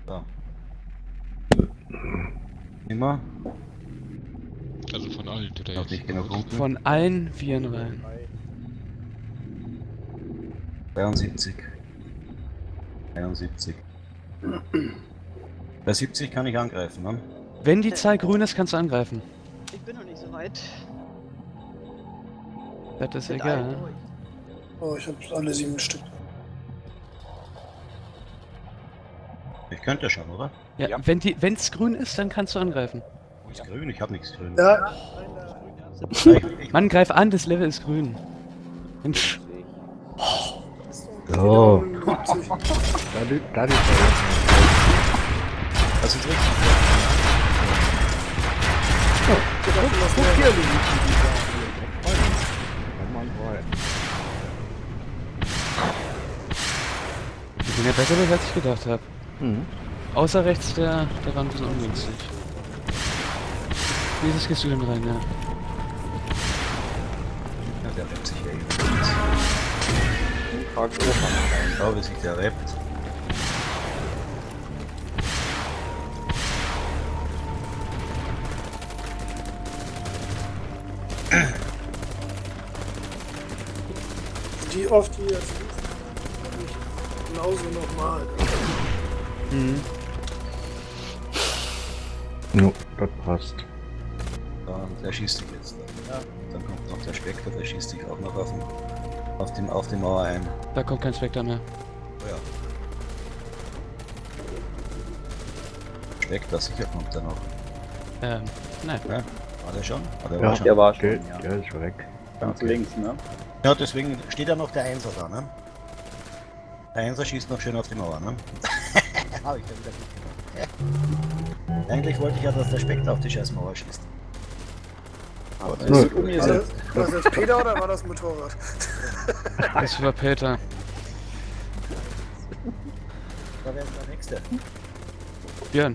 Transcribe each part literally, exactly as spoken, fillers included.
So. Immer. Also von allen, die da Noch jetzt. nicht genug unten. Von allen Viren rein. zweiundsiebzig. einundsiebzig. Bei siebzig kann ich angreifen, ne? Wenn die Zahl grün ist, kannst du angreifen. Ich bin noch nicht so weit. Das ist Mit egal. allen Ne? durch. Oh, ich habe alle sieben Stück. Ich könnte schon, oder? Ja, Ja. wenn die, wenn's grün ist, dann kannst du angreifen. Wo ist grün? Ich habe nichts grün. Ja, Ich, ich, Mann, greif an, das Level ist grün. Mensch. So. siebzig. Da liegt, da liegt das ist richtig. Guck hier, Luigi, die Kann man freuen. Ich bin ja besser, als ich gedacht habe. Mhm. Außer rechts, der, der war ein bisschen ungünstig. Wie ist es, gehst du denn rein, ja? Ja, der rappt sich ja eben. Frag Opa. Schau, wie sich der rappt. Die oft die jetzt nicht genauso nochmal. Mhm. Jo, das passt. Ja, und der schießt dich jetzt. Ja, dann kommt noch der Spectre, der schießt dich auch noch auf, den, auf, dem, auf die Mauer ein. Da kommt kein Spectre mehr. Oh ja. Spectre, sicher kommt er noch. Ähm, nein. Ja, war der schon? Ah, der Ja, war schon. Der war schon, Der, ja. der ist weg. Ganz Okay. links, ne? Ja, deswegen steht ja noch der Einser da, ne? Der Einser schießt noch schön auf die Mauer, ne? Habe ich da wieder gut gemacht. Eigentlich wollte ich ja, dass der Spectre auf die scheiß Mauer schießt. Aber das Nö. ist gut. War das, war das jetzt Peter oder war das Motorrad? Das war Peter. Da wäre der nächste. Björn.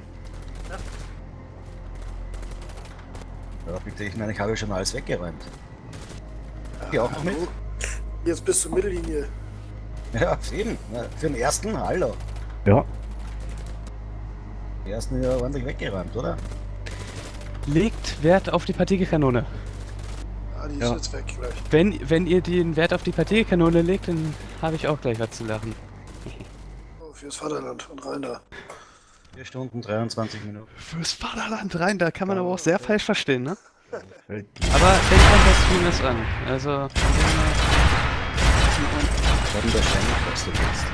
Ja, bitte, ich meine, ich habe schon alles weggeräumt. Geh auch noch mit? Jetzt bis zur Mittellinie. Ja, auf jeden. Na, für den ersten, hallo. Ja. Den ersten ja ordentlich weggeräumt, oder? Legt Wert auf die Partikelkanone. Ah, die ist Ja. jetzt weg gleich. Wenn, wenn ihr den Wert auf die Partikelkanone legt, dann habe ich auch gleich was zu lachen. Oh, fürs Vaterland und rein da. vier Stunden, dreiundzwanzig Minuten. Fürs Vaterland rein, da kann man aber auch sehr falsch verstehen, ne? Fällt Aber denkt an das Stream ist an. Also, von dem her- Dann wahrscheinlich, was du willst.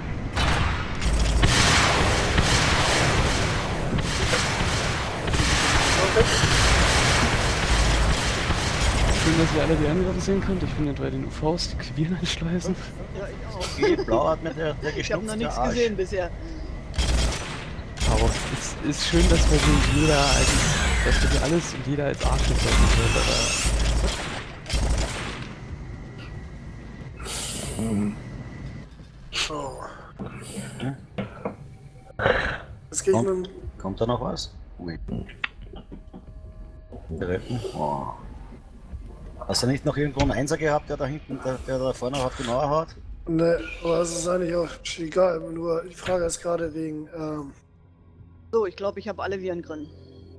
schön, dass ihr alle die Angriffe sehen könnt. Ich bin ja bei den U Vs, die Queren einschleusen. Ja, ich auch. Okay, blau hat mir der, der Ich habe noch geschnupfte nichts Arsch. gesehen bisher. Aber es ist schön, dass bei denen jeder als, dass bei dir alles und jeder als Arsch bezeichnet wird, aber Oh. Jetzt gehe ich mit dem. Kommt da noch was? Ui. Retten. Oh. Hast du nicht noch irgendwo einen Einser gehabt, der da hinten, der, der da vorne auf die Mauer haut? Ne, aber es ist eigentlich auch egal. Nur die Frage ist gerade wegen. Ähm, So, ich glaube, ich habe alle Viren drin.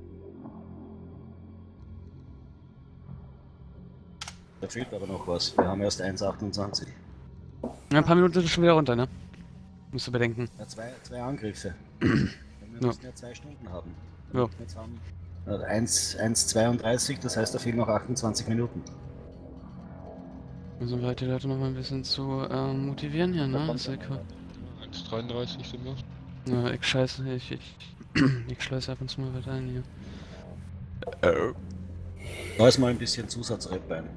Da fehlt aber noch was. Wir haben erst eins Komma achtundzwanzig. ja, ein paar Minuten sind wir schon wieder runter, ne? Musst du bedenken. Ja, zwei, zwei Angriffe. Wir müssen ja zwei Stunden haben. Ja. Jetzt haben wir eins Komma zweiunddreißig, das heißt, da fehlen noch achtundzwanzig Minuten. Müssen wir halt die Leute noch mal ein bisschen zu ähm, motivieren hier, ne? Das ist ja cool. eins Komma dreiunddreißig sind wir. Ja, ich scheiße, ich, ich, ich schleiße ab und zu mal was ein hier. Da ist mal ein bisschen Zusatzrep ein.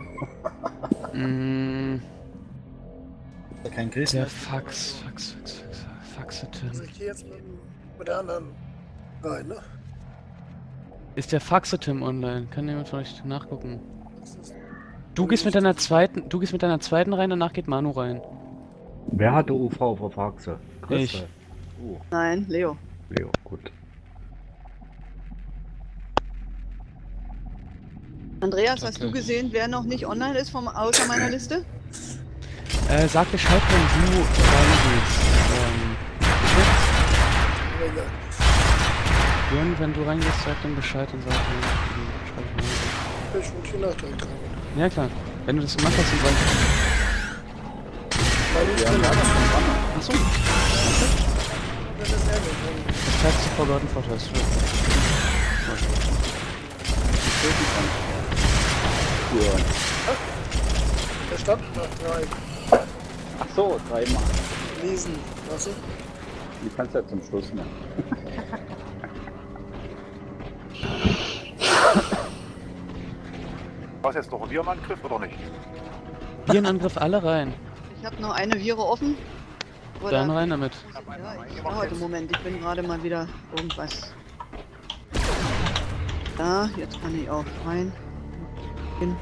Mm, Da kein Chris der mehr. Fax, Fax, Fax, Fax, Faxetim. also ich gehe jetzt mit, dem- mit der anderen rein, ne? Ist der Faxetim online? Kann jemand von euch nachgucken? Das ist, Du gehst mit deiner zweiten, du gehst mit deiner zweiten rein, danach geht Manu rein. Wer hatte U V vor Faxe? Ich. Oh, Nein, Leo. Leo, gut. Andreas, hast Okay. du gesehen, wer noch nicht online ist vom außer meiner Liste? Äh, sag Bescheid, wenn du reingehst. Ähm, Menge. Björn, wenn du reingehst, sag dann Bescheid und sag dann schreib ich mal. Ich wollte hier nachträglich rein. Ja klar, wenn du das gemacht hast, dann sag ich. Weil ich Ja, bin ja, das ist schon spannend. Achso, das ist ärgerlich. das zeigt sich vor Garten Vorteil. Der stand nach drei. Ach so, dreimal. Lesen. Weißt du? Die kannst du ja zum Schluss machen. War es jetzt noch ein Virenangriff oder nicht? Virenangriff alle rein. Ich habe nur eine Vire offen. Oder- Dann rein damit. Ja, ich dauert im Moment. Ich bin gerade mal wieder irgendwas. Da, jetzt kann ich auch rein. Hin.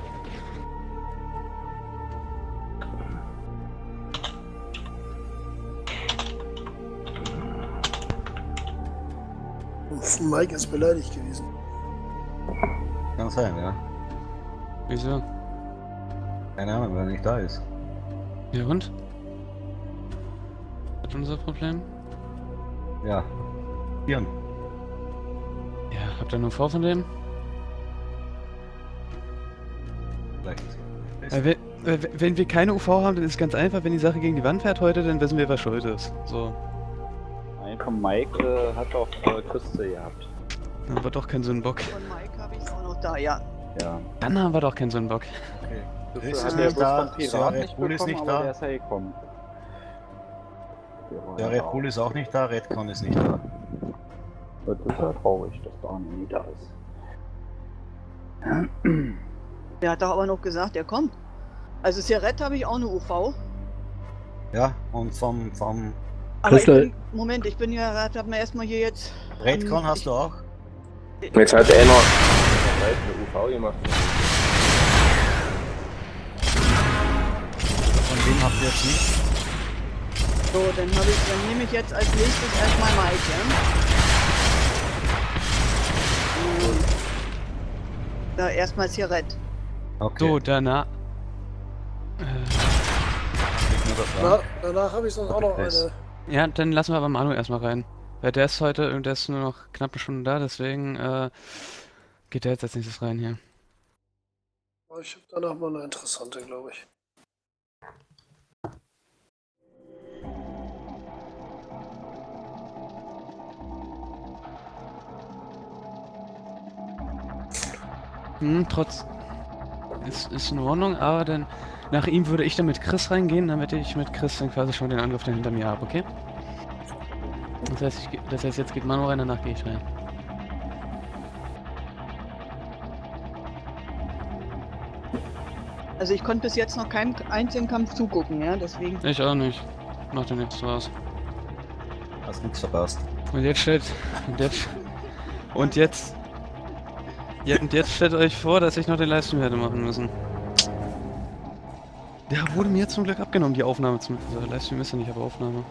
Uff, Mike ist beleidigt gewesen. Kann sein, ja. Wieso? Keine Ahnung, weil er nicht da ist. Ja und? Hat unser Problem? Ja. Hirn. Ja, habt ihr nur vor von dem? Vielleicht. Äh, wenn, äh, wenn wir keine U V haben, dann ist es ganz einfach, wenn die Sache gegen die Wand fährt heute, dann wissen wir, was schuld ist. So. Nein, von Mike äh, hat doch äh, Küste gehabt. Dann war doch kein Sündenbock. Von Mike habe ich es auch noch da, ja. Ja. Dann haben wir doch keinen Sündenbock. Okay. Küste Chris hat ist er nicht bloß da, vom Pirat Sir nicht Red Bull ist bekommen, nicht aber der da, ist ja gekommen. Der war der ja Red da. Bull ist auch nicht da, Redcon ist nicht da. Das ist ja traurig, dass da nie da ist. Der hat doch aber noch gesagt, er kommt. Also Sirette habe ich auch eine U V. Ja, und vom, vom Aber ich Christel. bin, Moment, ich bin ja, hab mir erstmal hier jetzt. Redcon ähm, hast ich, du auch? Jetzt hat einer eine U V gemacht. Von wem habt ihr jetzt nicht? So, dann habe ich, dann nehme ich jetzt als nächstes erstmal Mike, ja? Und da erstmal Sirette. Okay. So, danach. Äh, Nicht nur das Na, Rad. danach habe ich sonst auch noch Yes. eine. ja, dann lassen wir aber Manu erstmal rein. Weil der ist heute, der ist nur noch knapp eine Stunde da, deswegen äh, geht der jetzt als nächstes rein hier. Aber ich habe danach mal eine interessante, glaube ich. Hm, trotz. Ist, ist in Ordnung, aber dann. Nach ihm würde ich dann mit Chris reingehen, damit ich mit Chris dann quasi schon den Angriff dann hinter mir habe, okay? Das heißt, ich, geh- das heißt, jetzt geht Manu rein, danach gehe ich rein. Also ich konnte bis jetzt noch keinem einzigen Kampf zugucken, ja, deswegen. Ich auch nicht. Mach dir nichts draus. Hast nichts verpasst. Und jetzt stellt. Und jetzt. Und jetzt. Ja, und jetzt stellt euch vor, dass ich noch den Livestream hätte machen müssen. Der wurde mir zum Glück abgenommen, die Aufnahme zum. Also Livestream ist ja nicht, aber Aufnahme.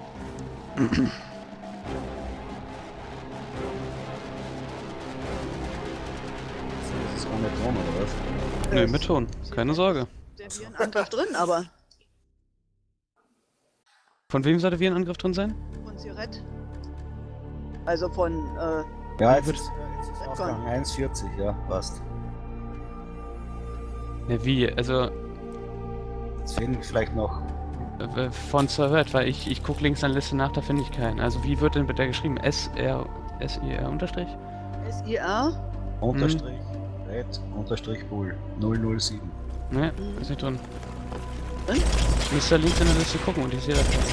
Das ist ohne Ton oder was? Nö, mit Ton. Keine Sorge. Der Virenangriff drin, aber Von wem sollte wir ein Angriff drin sein? von Sirette. Also von, äh, Ja, jetzt Wird- ist, jetzt ist Ausgang eins vierzig, ja, passt. Ja, wie? Also. Jetzt fehlen vielleicht noch. äh, Von Servet, weil ich, ich gucke links an der Liste nach, da finde ich keinen. Also wie wird denn bitte geschrieben? S R S I R Unterstrich? S I R. Unterstrich, Red, Unterstrich Bull, null null sieben. Ne, ist nicht drin. Drin? Müsst ihr links in der Liste gucken und ich sehe das schon.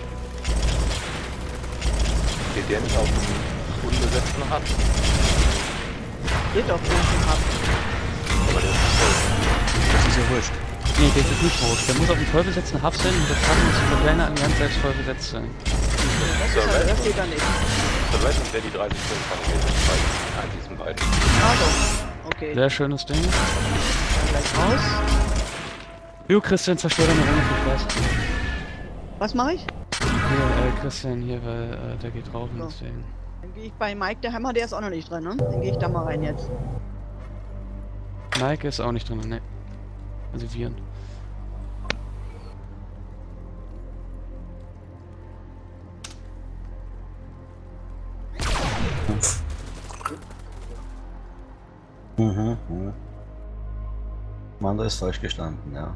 Geht der nicht auf den unbesetzten Hub? Geht doch unten ab. Aber der ist voll. Das ist ja wurscht. Nee, der ist jetzt nicht hoch. Der muss auf den voll besetzten Hub sein und das Hub muss über kleine Allianz selbst voll besetzt sein. Das, ist halt, das geht da nicht. So weit und der die dreißig fünf kann ich jetzt nicht bei eins diesen beiden. Also, okay. Sehr schönes Ding. Dann gleich raus. Jo, Christian, zerstört deine Runde, viel Spaß. Was mache ich? Hier, äh, Christian hier, weil äh, der geht drauf und So. deswegen. Dann gehe ich bei Mike, der Hammer, der ist auch noch nicht drin, ne? Dann gehe ich da mal rein jetzt. Mike ist auch nicht drin, ne. Also Viren. Mhm. mhm. Manda ist falsch gestanden, ja.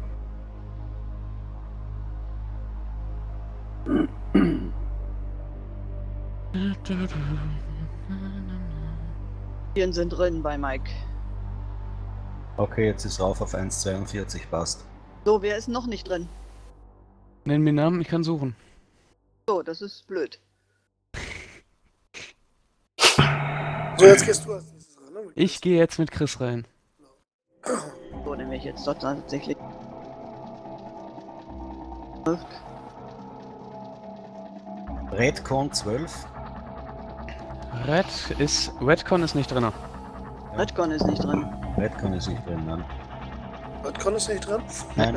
Vieren sind drin bei Mike. Okay, jetzt ist rauf auf eins Komma zweiundvierzig, passt. So, wer ist noch nicht drin? Nenn mir Namen, ich kann suchen. So, das ist blöd. So, jetzt gehst du als nächstes ran, ne? Ich gehe jetzt mit Chris rein. So, dann wäre ich jetzt dort tatsächlich. Redcon zwölf. Red ist. Redcon ist nicht drin. Redcon ist nicht drin. Redcon ist nicht drin, nein. Redcon ist nicht dran? Nein.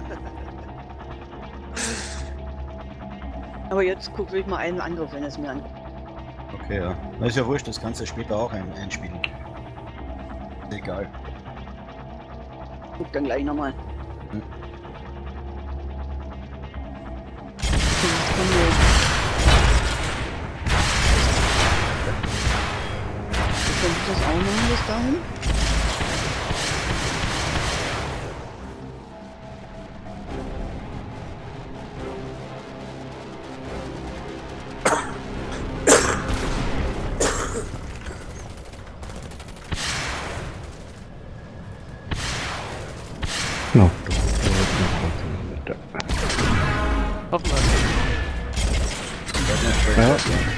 Aber jetzt gucke ich mal einen Angriff, wenn es mir an. Okay, ja. Na, ist ja wurscht, das kannst du später auch ein einspielen. Ist egal. Guck dann gleich nochmal. Hm. Könnte ich das auch machen bis dahin? No, das ist ja Hoffen wir. Ja.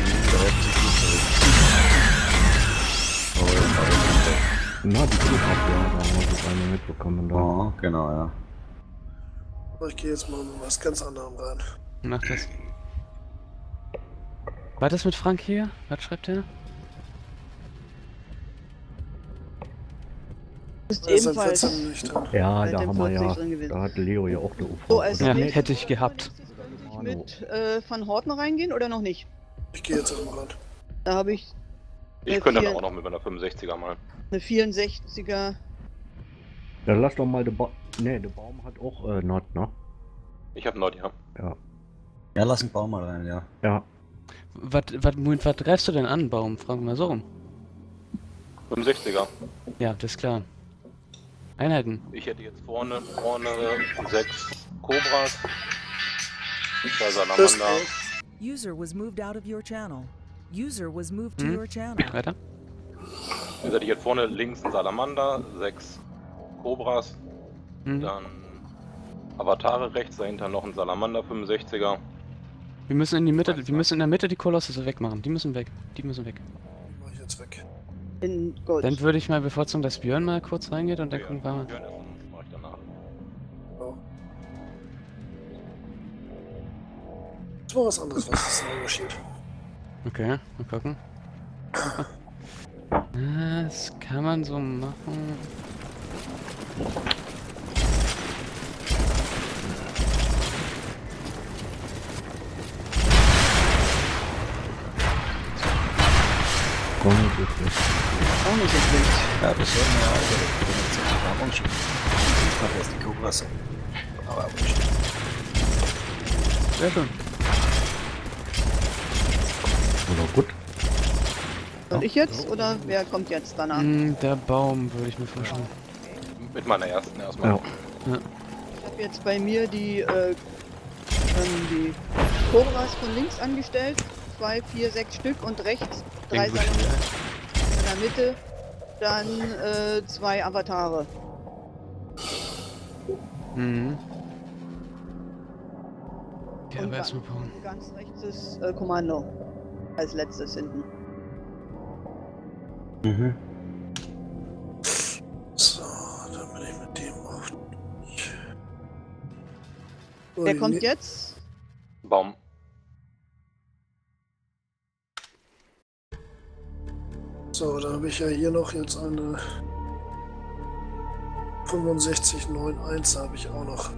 Na, die Flugabwehr, da haben wir das eine mitbekommen. Da. Oh, genau, ja. So, ich gehe jetzt mal mit was ganz anderem rein. Mach das. War das mit Frank hier? Was schreibt er? Ist Da ist ein ebenfalls. vierzehn nicht dran. Ja, Bei da dem haben wir ja, vierzig drin gewesen. da hat Leo ja auch eine U V. So, als Ja, nächstes- hätte ich gehabt. Könnte ich mit äh, Van Horten reingehen oder noch nicht? Ich gehe jetzt auch mal ran. Da habe ich Ich Äh, könnte dann vier- auch noch mit meiner fünfundsechziger mal. eine vierundsechziger. Dann lass doch mal den Baum. Ne, der Baum hat auch äh, Nord, ne? Ich habe Nord, ja. Ja. Ja, lass einen Baum mal rein, ja. Ja. Was, was, was greifst du denn an, Baum? Frag mal so rum. fünfundsechziger. Ja, das ist klar. Einheiten. Ich hätte jetzt vorne, vorne sechs Cobras, zwei Salamander, User was moved out of your channel. User was moved to Hm? your channel. Weiter. Wie gesagt, ich hätte vorne links einen Salamander, sechs Cobras, Hm. dann Avatare rechts, dahinter noch ein Salamander fünfundsechziger. Wir müssen in die Mitte, wir müssen in der Mitte die Kolosse wegmachen. Die müssen weg. Die müssen weg. Mach ich jetzt weg. In Gold. Dann würde ich mal bevorzugen, dass Björn mal kurz reingeht und dann Ja, gucken wir mal. Björn ist, dann mach ich danach. Das war was anderes, was ist ein Unterschied. Okay, mal gucken. Das kann man so machen. Komm, gut, Auch nicht so schlecht. Ja, das sollten wir ja auch Werbung schicken. Ich mache erst die Cobras. Aber wurscht. Sehr schön. Oder gut. Soll ich jetzt oder wer kommt jetzt danach? Hm, der Baum würde ich mir vorstellen. Mit meiner ersten erstmal. Ja. Ich habe jetzt bei mir die, äh, ähm, die Cobras von links angestellt. Zwei, vier, sechs Stück und rechts drei Klingt gut. Salamander. In der Mitte dann äh, zwei Avatare. Mhm. Ja, Und aber erstmal ganz, bauen. ganz rechts ist äh, Kommando. Als letztes hinten. Mhm. So, dann bin ich mit dem auf. So, Wer die kommt ne- jetzt? Baum. So, da habe ich ja hier noch jetzt eine fünfundsechzig neun eins habe ich auch noch.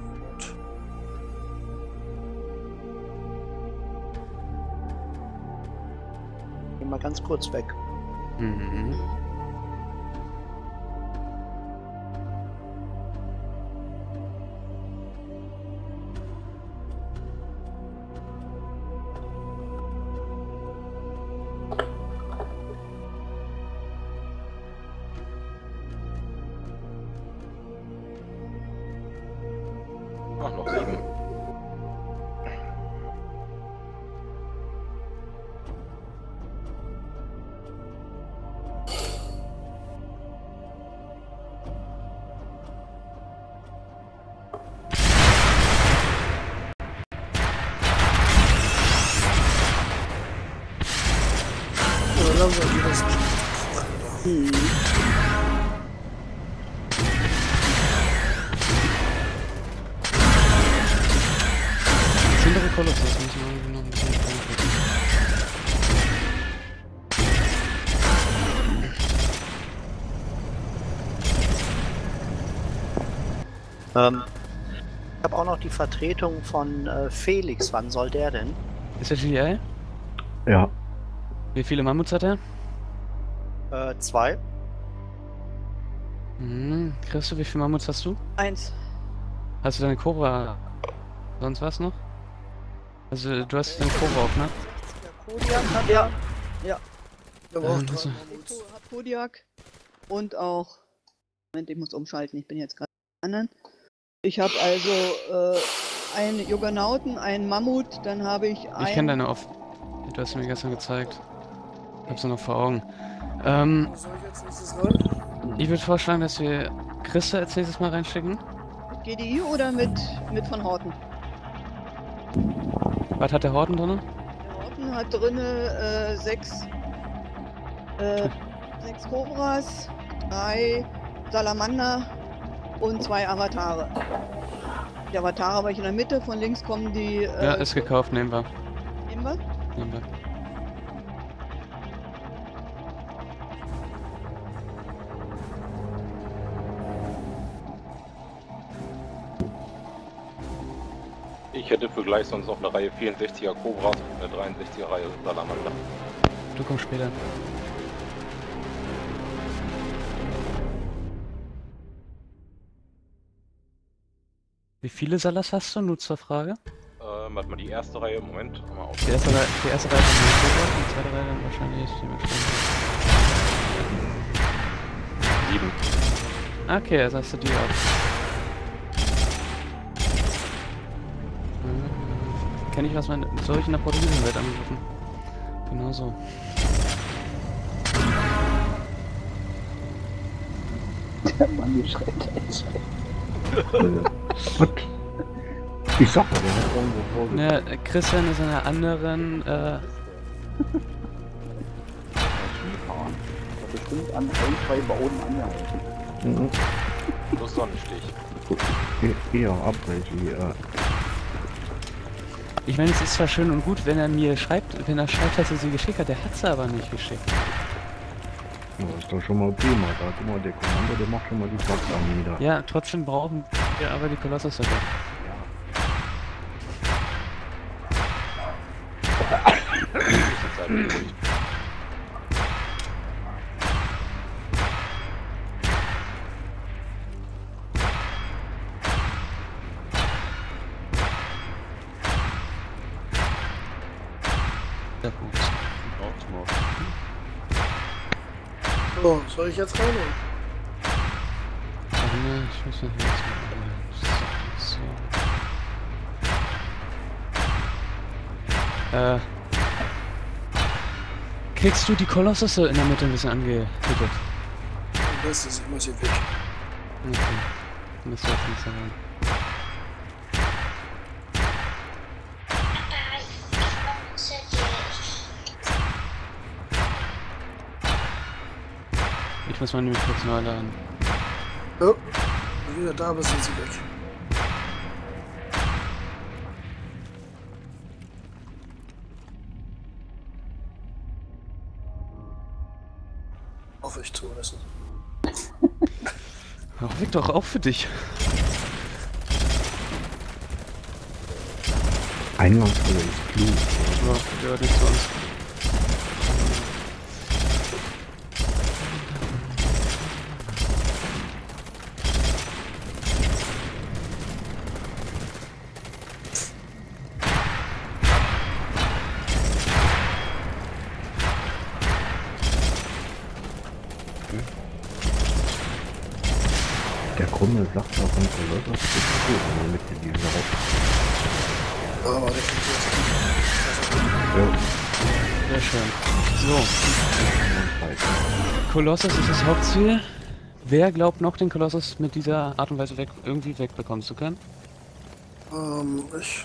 Geh mal ganz kurz weg. Mhm. Ach, noch sieben. Oder langsam geht das. Hm. Andere Kolossus müssen wir noch ein bisschen vorbereiten. Ähm, ich habe auch noch die Vertretung von äh, Felix. Wann soll der denn? Ist der G I? Ja. Wie viele Mammuts hat er? Äh, zwei. Mhm. Christo, wie viele Mammuts hast du? Eins. Hast du deine Cobra? Sonst was noch? Also du hast den Cobra auch, ne? Kodiak hat ja. Ja. Der braucht Ähm, drei also- Mammuts. Ich hab Kodiak und auch. Moment, ich muss umschalten, ich bin jetzt gerade anderen. Ich habe also äh, einen Juggernauten, einen Mammut, dann habe ich einen. Ich kenne deine oft. Du hast mir gestern gezeigt. Ich hab sie noch vor Augen. Ähm, Wo soll ich jetzt nächstes rein? ich würde vorschlagen, dass wir Christa als nächstes Mal reinschicken. Mit G D I oder mit, mit von Horten? Was hat der Horten drin? Der Horten hat drinne äh, sechs, äh, sechs Cobras, drei Salamander und zwei Avatare. Die Avatare war ich in der Mitte, von links kommen die. Äh, Ja, ist gekauft, nehmen wir. Nehmen wir? Nehmen wir. Ich hätte für gleich sonst noch eine Reihe vierundsechziger Cobras und eine dreiundsechziger Reihe Salamander. Du kommst später. Wie viele Salas hast du? Nur zur Frage. Ähm, warte mal, die erste Reihe, Moment, mal auf. Die erste Reihe, die erste Reihe ist ein Cobra, die zweite Reihe dann wahrscheinlich dementsprechend. Sieben. Okay, also hast du die auch. Hm, Kenn ich, was man soll ich in der portugiesischen Welt angegriffen? Genau so. Der Mann, die schreit Äh, was? Ich sag mal, der hat irgendwo vorgestellt. Ja, Christian ist in einer anderen, äh, Skifahren. Da bestimmt an ein, zwei Bauten angehalten. Mhm. Plus Sonnenstich. E- Eher abbrechen, ja. ich meine, es ist zwar schön und gut, wenn er mir schreibt, wenn er schreibt, dass er sie geschickt hat, der hat sie aber nicht geschickt. Das ist doch schon mal prima. Da hat immer der Kommando, der macht schon mal die Flachsamen nieder. Ja, trotzdem brauchen wir aber die Kolossus dabei. Jetzt halt beruhigt. Sehr gut. So, soll ich jetzt rein? Oder? Warte mal, ich muss mal hier jetzt mal. So. Äh. Kriegst du die Kolossus so in der Mitte ein bisschen angehittet? Am besten ist, ich muss hier weg. Okay. Müsste jetzt nicht sein. Ich muss mal nämlich kurz neu laden. Ja, wenn du wieder da bist, sind sie weg. Hoffe ich zumindest. Ach, weg doch auch für dich. Eingangshalle ist klug. Ja, ja, nicht sonst. Der krumme Sache von Kolossus ist gut, wenn man mit dem raus. Aber der kriegt jetzt. Ja. Sehr schön. So. Kolossus ist das Hauptziel. Wer glaubt noch, den Kolossus mit dieser Art und Weise weg, irgendwie wegbekommen zu können? Ähm, ich.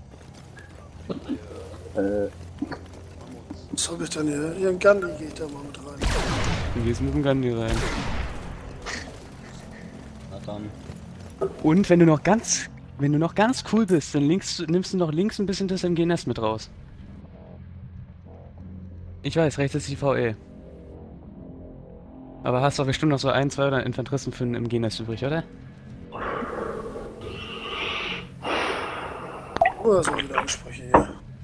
Äh, Was hab ich denn hier? Hier ein Gandhi geht da mal mit rein. Du gehst mit dem Gandhi rein. Na dann. Und wenn du noch ganz, wenn du noch ganz cool bist, dann links, nimmst du noch links ein bisschen das M G N S mit raus. Ich weiß, rechts ist die V E. Aber hast doch bestimmt noch so ein, zwei oder Infanteristen für den M G N S übrig, oder? Oh, das sind wieder Ansprüche hier.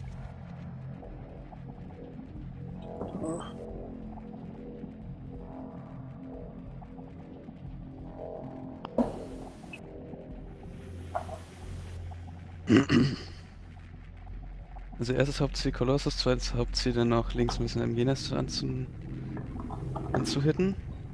Also erstes Hauptziel Kolossus, zweites Hauptziel dann noch links ein bisschen M G N S anzu anzuhitten.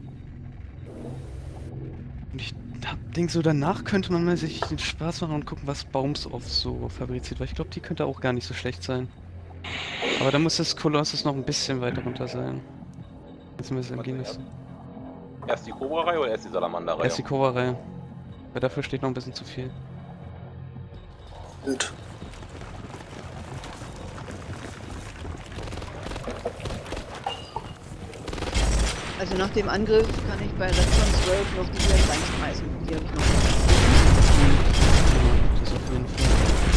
Und ich denke so, danach könnte man mal sich den Spaß machen und gucken, was Baumsoft so fabriziert, weil ich glaube, die könnte auch gar nicht so schlecht sein. Aber da muss das Kolossus noch ein bisschen weiter runter sein. Jetzt müssen wir M G N S. Erst die Cobra-Reihe oder erst die Salamander-Reihe? Erst die Cobra-Reihe. Weil dafür steht noch ein bisschen zu viel. Gut. Also nach dem Angriff kann ich bei Redstone zwölf noch die hier reinschmeißen. Die habe ich noch. Ja, das auf jeden Fall.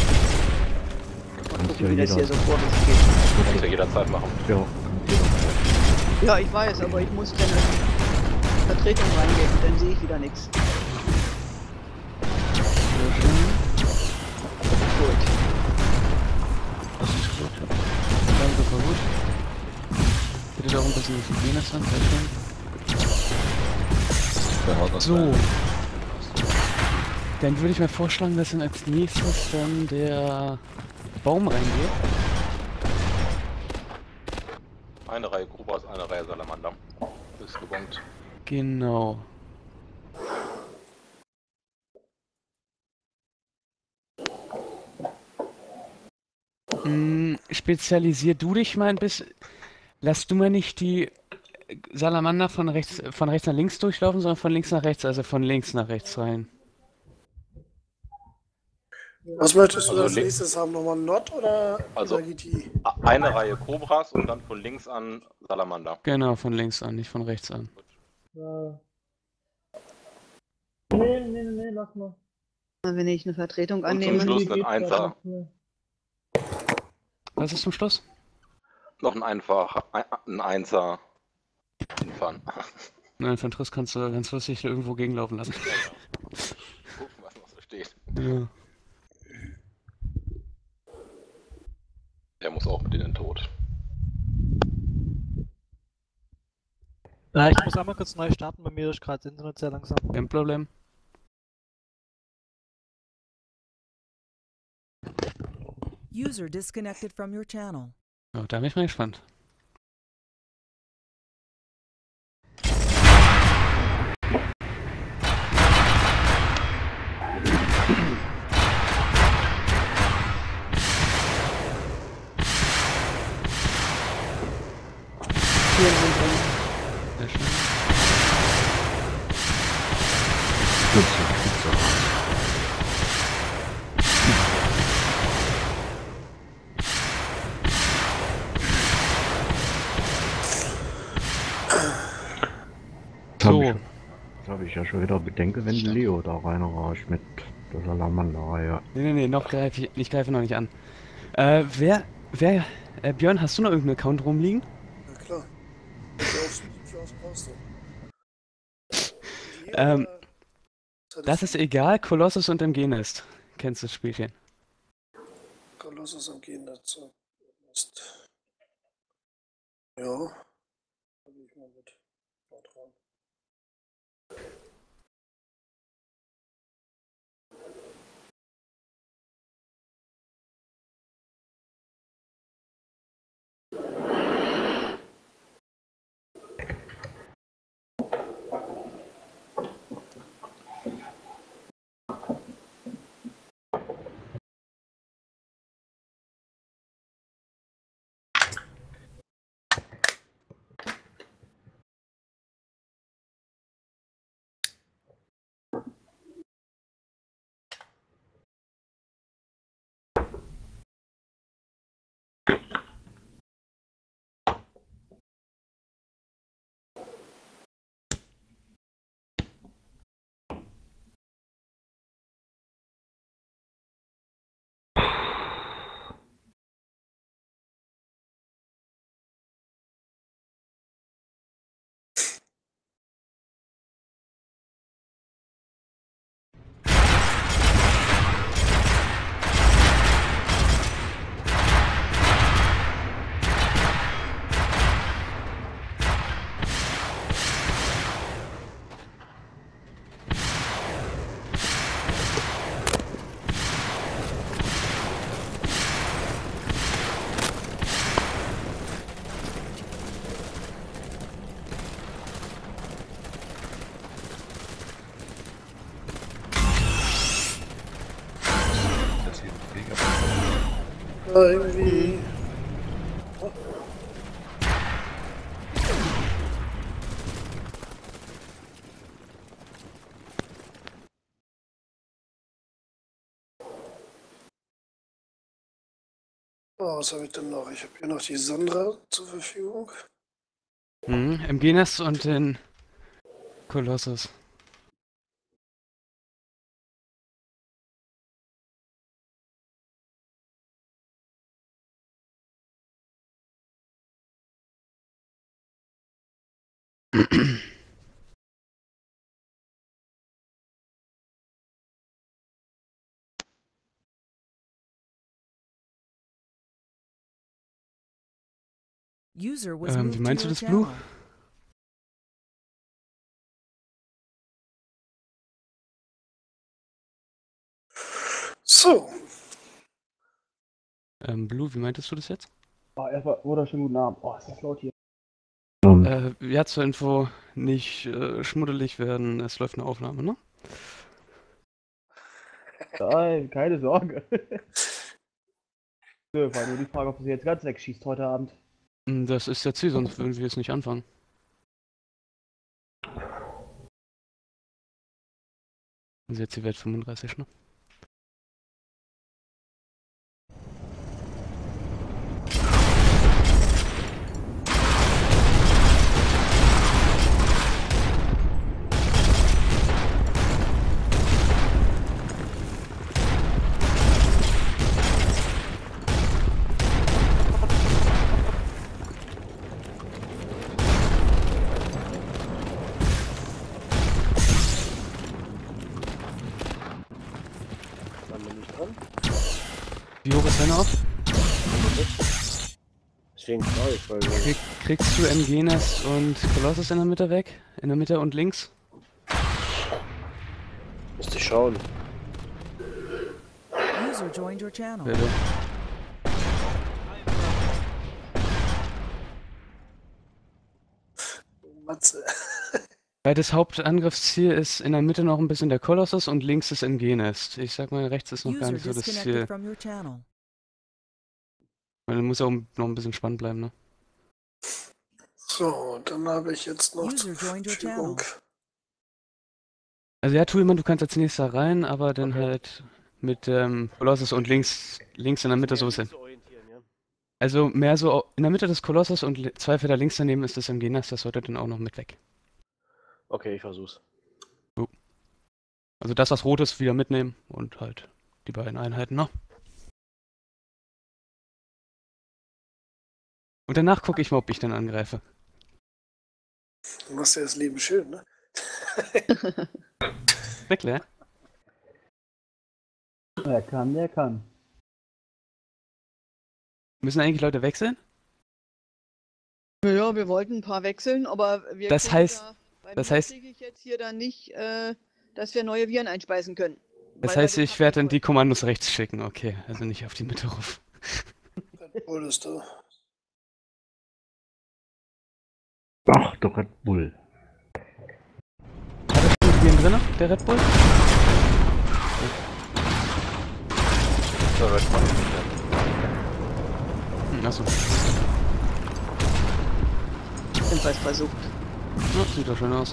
Mal gucken, wie das hier so vor sich geht. Kannst du ja jederzeit machen. Ja, Ja, ich weiß, aber ich muss dann eine Vertretung reingeben, dann sehe ich wieder nichts. Sehr schön. Gut. Das ist gut. Danke, das war gut. Bitte doch ein bisschen Venus an, sehr schön. So. Dann würde ich mal vorschlagen, dass dann als nächstes dann der Baum reingeht. Eine Reihe Cobras, eine Reihe Salamander. Das ist gebongt. Genau. Hm, spezialisier du dich mal ein bisschen. Lass du mal nicht die Salamander von rechts, von rechts nach links durchlaufen, sondern von links nach rechts, also von links nach rechts rein. Was möchtest du Also als li- nächstes haben? Nochmal Not oder Also Energie? eine Reihe Cobras und dann von links an Salamander. Genau, von links an, nicht von rechts an. Ja. Nee, nee, nee, lass mal. Wenn ich eine Vertretung Und zum annehme. Schluss ein Einser. Was ist zum Schluss? Noch ein einfach, ein, ein Einser Infan. Nein, Infanterist kannst du ganz lustig irgendwo gegenlaufen lassen. Gucken, was noch so steht. Ja. Der muss auch mit in den Tod. Äh, ich muss einmal kurz neu starten, bei mir ist gerade das Internet sehr langsam. Kein Problem. User disconnected from your channel. Ja, da bin ich mal gespannt. Hier sind drin. Sehr schön. So. Jetzt habe ich ja schon wieder Bedenken, wenn Leo da reinrauscht mit der Salamander-Reihe. Nee, nee, nee, noch greife ich, ich greife noch nicht an. Äh, wer, wer, äh, Björn, hast du noch irgendeinen Account rumliegen? Na klar. Was brauchst du? Ähm, das ist egal, Kolossus und M G Nest. Kennst du das Spielchen? Kolossus am Gehen dazu. Ist. Ja. Da bin ich mal mit. Dran. Ja, irgendwie. Oh, was habe ich denn noch? Ich habe hier noch die Sandra zur Verfügung. Mhm, M G-Nest und den Kolossus. User was Ähm, moved wie to meinst du your das, Blue? channel. So. Ähm, Blue, wie meintest du das jetzt? Oh, erstmal wunderschönen guten Abend. Oh, ist das laut hier. Äh, ja, zur Info, nicht äh, schmuddelig werden, es läuft eine Aufnahme, ne? Nein, keine Sorge. Nö, war nur die Frage, ob du sie jetzt ganz wegschießt heute Abend. Mm, Das ist der Ziel, sonst würden wir jetzt nicht anfangen. Also jetzt die Welt fünfunddreißig, ne? Wie hoch ist deine auf? Deswegen frage ich, weil... Krieg, kriegst du M G-Nest und Kolossus in der Mitte weg? In der Mitte und links? Müsste ich schauen. User joined your channel. Bitte. Matze. Weil das Hauptangriffsziel ist in der Mitte noch ein bisschen der Kolossus und links das M G-Nest. Ich sag mal, rechts ist noch gar User nicht so das disconnected Ziel. from your channel. Weil dann muss auch noch ein bisschen spannend bleiben, ne? So, dann habe ich jetzt noch User zur joined your Verfügung. Also ja, Toolman, du kannst als nächster rein, aber dann halt mit ähm, Kolossus und links, links in der Mitte so hin. Also mehr so in der Mitte des Kolossus und li- zwei Felder links daneben ist das M G-Nest, das sollte dann auch noch mit weg. Okay, ich versuch's. Also das, was rot ist, wieder mitnehmen und halt die beiden Einheiten, ne? Und danach gucke ich mal, ob ich dann angreife. Du machst ja das Leben schön, ne? Wirklich? Wer kann, der kann. Müssen eigentlich Leute wechseln? Ja, wir wollten ein paar wechseln, aber wir Das können heißt- da, bei das mir heißt- kriege ich jetzt hier dann nicht, äh, dass wir neue Viren einspeisen können. Das Weil wir heißt, den ich werde dann die abnehmen Kommandos rechts schicken, okay. Also nicht auf die Mitte ruf. Red Bull ist da. Ach, der Red Bull. Hat das Viren drin, der Red Bull? Da wird man nicht mehr. Hm, achso. wollten. Jedenfalls versucht. Ja, sieht doch schön aus.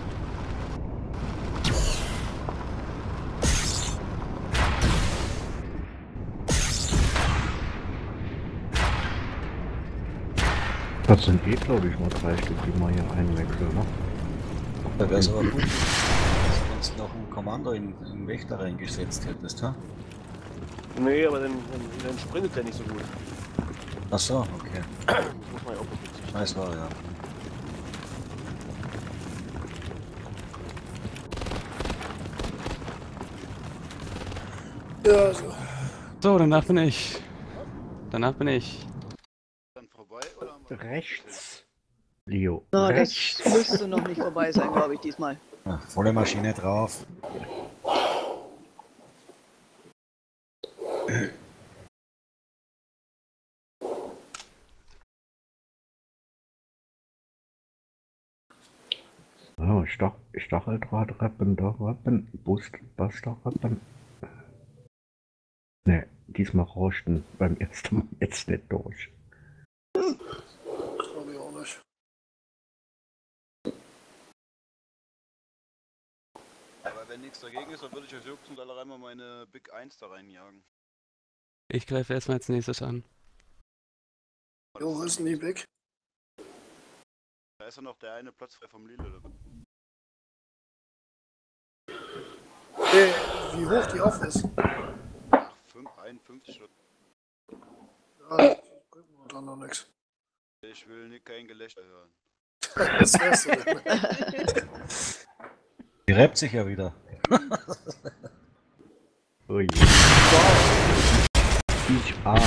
Das sind eh, glaube ich, nur drei Stück, die man hier einwechseln, ne? Da wäre es aber gut, wenn du noch einen Kommando in, in Wächter reingesetzt hättest, ha? Nee, aber dann, dann, dann sprintet der nicht so gut. Ach so, okay. Das muss man ja auch berücksichtigen. Das war ja. Ja, also. So, danach bin ich. Danach bin ich. Rechts. Leo. Na, das rechts. müsste noch nicht vorbei sein, glaube ich, diesmal. Ja, volle Maschine drauf. Oh, Stach, Stacheldraht, Rappen, da, Rappen, Boost, Buster, Rappen. Ne, diesmal rauschten beim ersten Mal jetzt nicht durch. Glaube ich auch nicht. Aber wenn nichts dagegen ist, dann würde ich als Jux und alle einmal meine Big eins da reinjagen. Ich greife erstmal als nächstes an. Wie hoch ist denn die Big? Da ist ja noch der eine Platz frei vom Lille. Hey, wie hoch die auf ist? Ach, einundfünfzig oder. Ja, das bringt mir dann noch nichts. Ich will nicht kein Gelächter hören. Das wärst du denn. Die reibt sich ja wieder. Ui. Ich ahne.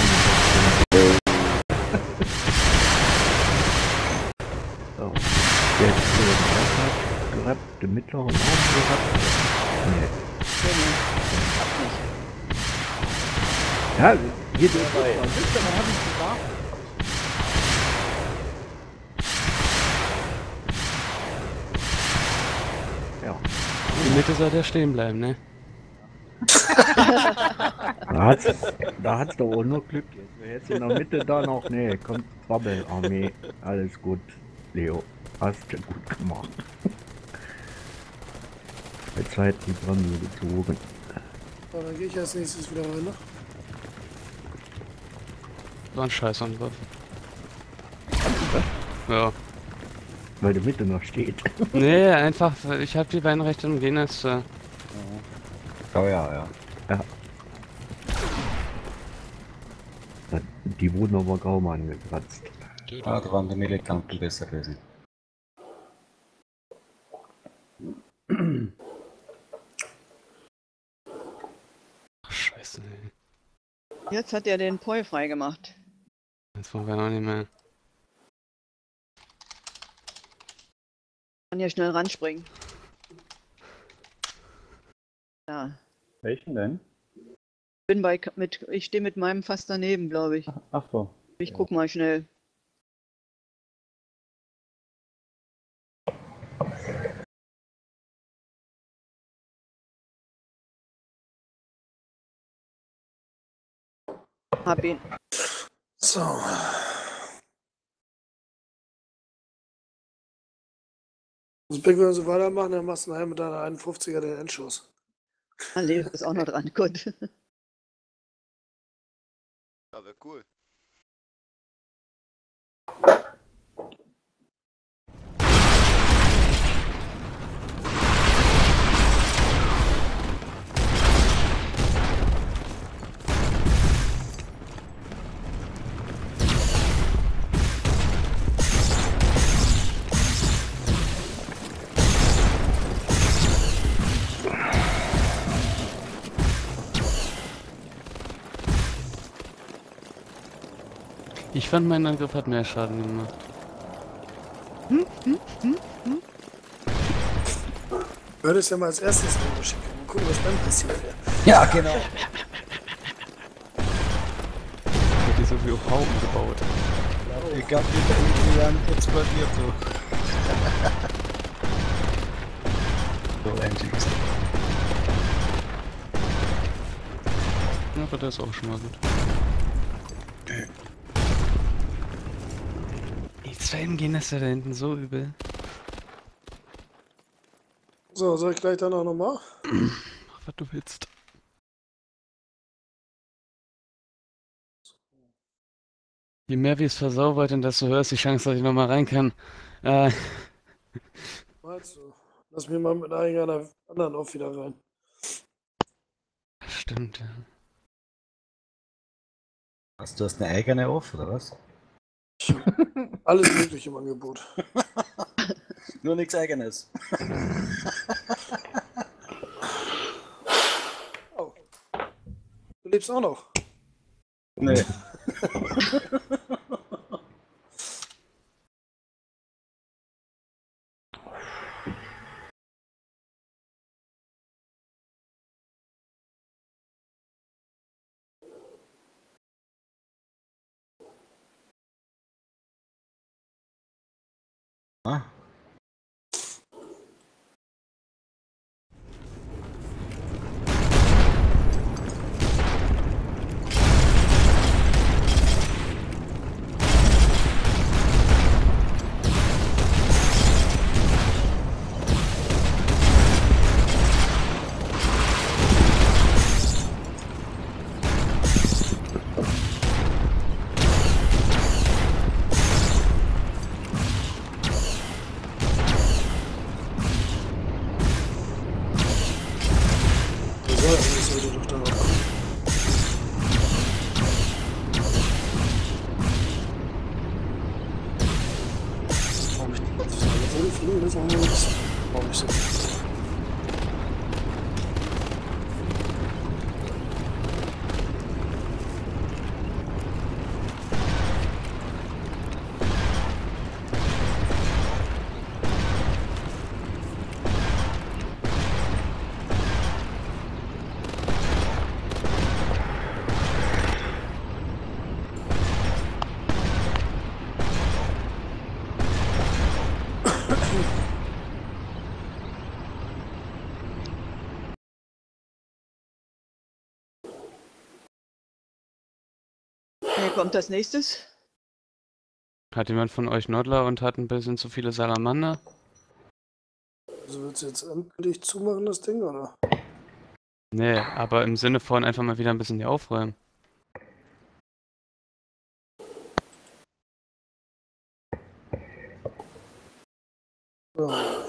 So, jetzt den gehabt, den mittleren auch gehabt. Nee. Ja, hier der dabei. Ja. In der Mitte soll der stehen bleiben, ne? Da hat's, da hat's doch auch nur Glück jetzt. Wer jetzt in der Mitte da noch, nee, kommt Quabbelarmee. Alles gut, Leo. Hast du gut gemacht. Jetzt hat die Bremse gezogen. So, dann gehe ich als nächstes wieder rein, ne? War ein Scheißangriff. Ja. Weil die Mitte noch steht. Nee, einfach, ich hab die beiden recht und gehen jetzt. Äh, Oh ja, ja. Ja. Die wurden aber kaum angekratzt. Ah, da waren die Militanten besser gewesen. Ach, scheiße, ey. Jetzt hat er den Poi freigemacht. Jetzt wollen wir noch nicht mehr. Kann ja schnell ranspringen. Ja. Welchen denn? Bin bei mit ich stehe mit meinem fast daneben, glaube ich. Ach so. Ich guck mal schnell. Hab ihn. So. Das Big, wenn wir so weitermachen, dann machst du nachher mit deiner einundfünfziger den Endschuss. Ah, Leo ist auch noch dran, gut. Ja, wäre cool. Ich fand, mein Angriff hat mehr Schaden gemacht. Hm, hm, hm, hm. Würdest ja mal als erstes rüber schicken. Mal gucken, was dann passiert wäre. Ja, genau. Ich hab die so viel Hauben gebaut. Ich hab die Jahren explodiert so. So endlich. Ja, aber das ist auch schon mal gut. Die Zweiten gehen das ja da hinten so übel. So, soll ich gleich dann auch nochmal? Mach, was du willst. Je mehr wir es versaubert und desto höher ist die Chance, dass ich nochmal rein kann. Äh. Meinst du? Lass mich mal mit einer anderen auch wieder rein. Stimmt, ja. Hast du hast eine eigene auf, oder was? Alles mögliche im Angebot. Nur nichts eigenes. Oh. Du lebst auch noch? Nee. Ah. Hm, das ist nichts. Brauche ich nicht. Wer kommt als nächstes? Hat jemand von euch Nordler und hat ein bisschen zu viele Salamander? Also willst du jetzt endlich zumachen, das Ding, oder? Nee, aber im Sinne von einfach mal wieder ein bisschen hier aufräumen. Ja.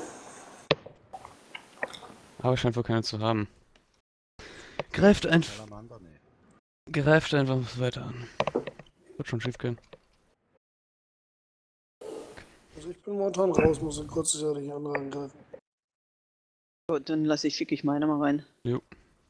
Aber scheint wohl keine zu haben. Greift einfach. Greift einfach weiter an. Wird schon schief gehen. Also ich bin momentan raus, muss dann kurz sicher die andere angreifen. Gut, dann lasse ich, schicke ich meine mal rein. Jo.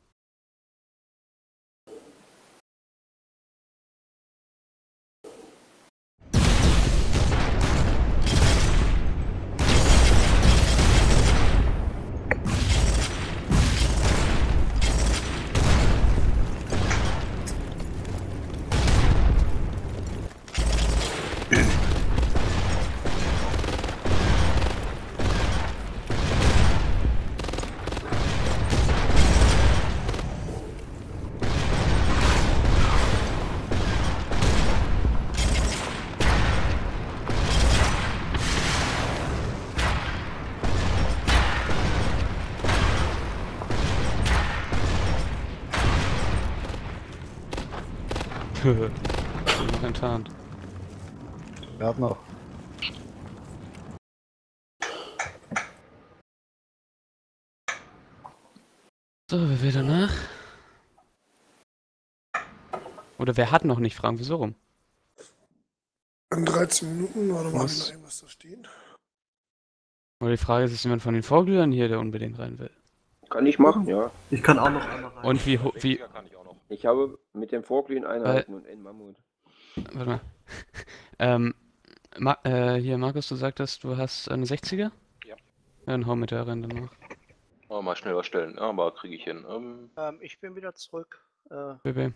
noch enttarnt. Wer hat noch? So, wer will danach? Oder wer hat noch nicht? Fragen wieso rum? In dreizehn Minuten, warte mal, Was? noch irgendwas da stehen. Oder die Frage ist, ist jemand von den Vorglühern hier, der unbedingt rein will? Kann ich machen, ja. Ich kann auch noch einmal rein. Und wie, ho- wie, Ich habe mit dem Vorglühen Einheiten und ein Mammut. warte mal. ähm, Ma äh, hier, Markus, du sagtest, du hast eine sechziger? Ja. Ja, dann hau mit der rein danach. Oh, mal schnell was stellen, aber kriege ich hin. Ähm, Ähm, ich bin wieder zurück. Äh, B B.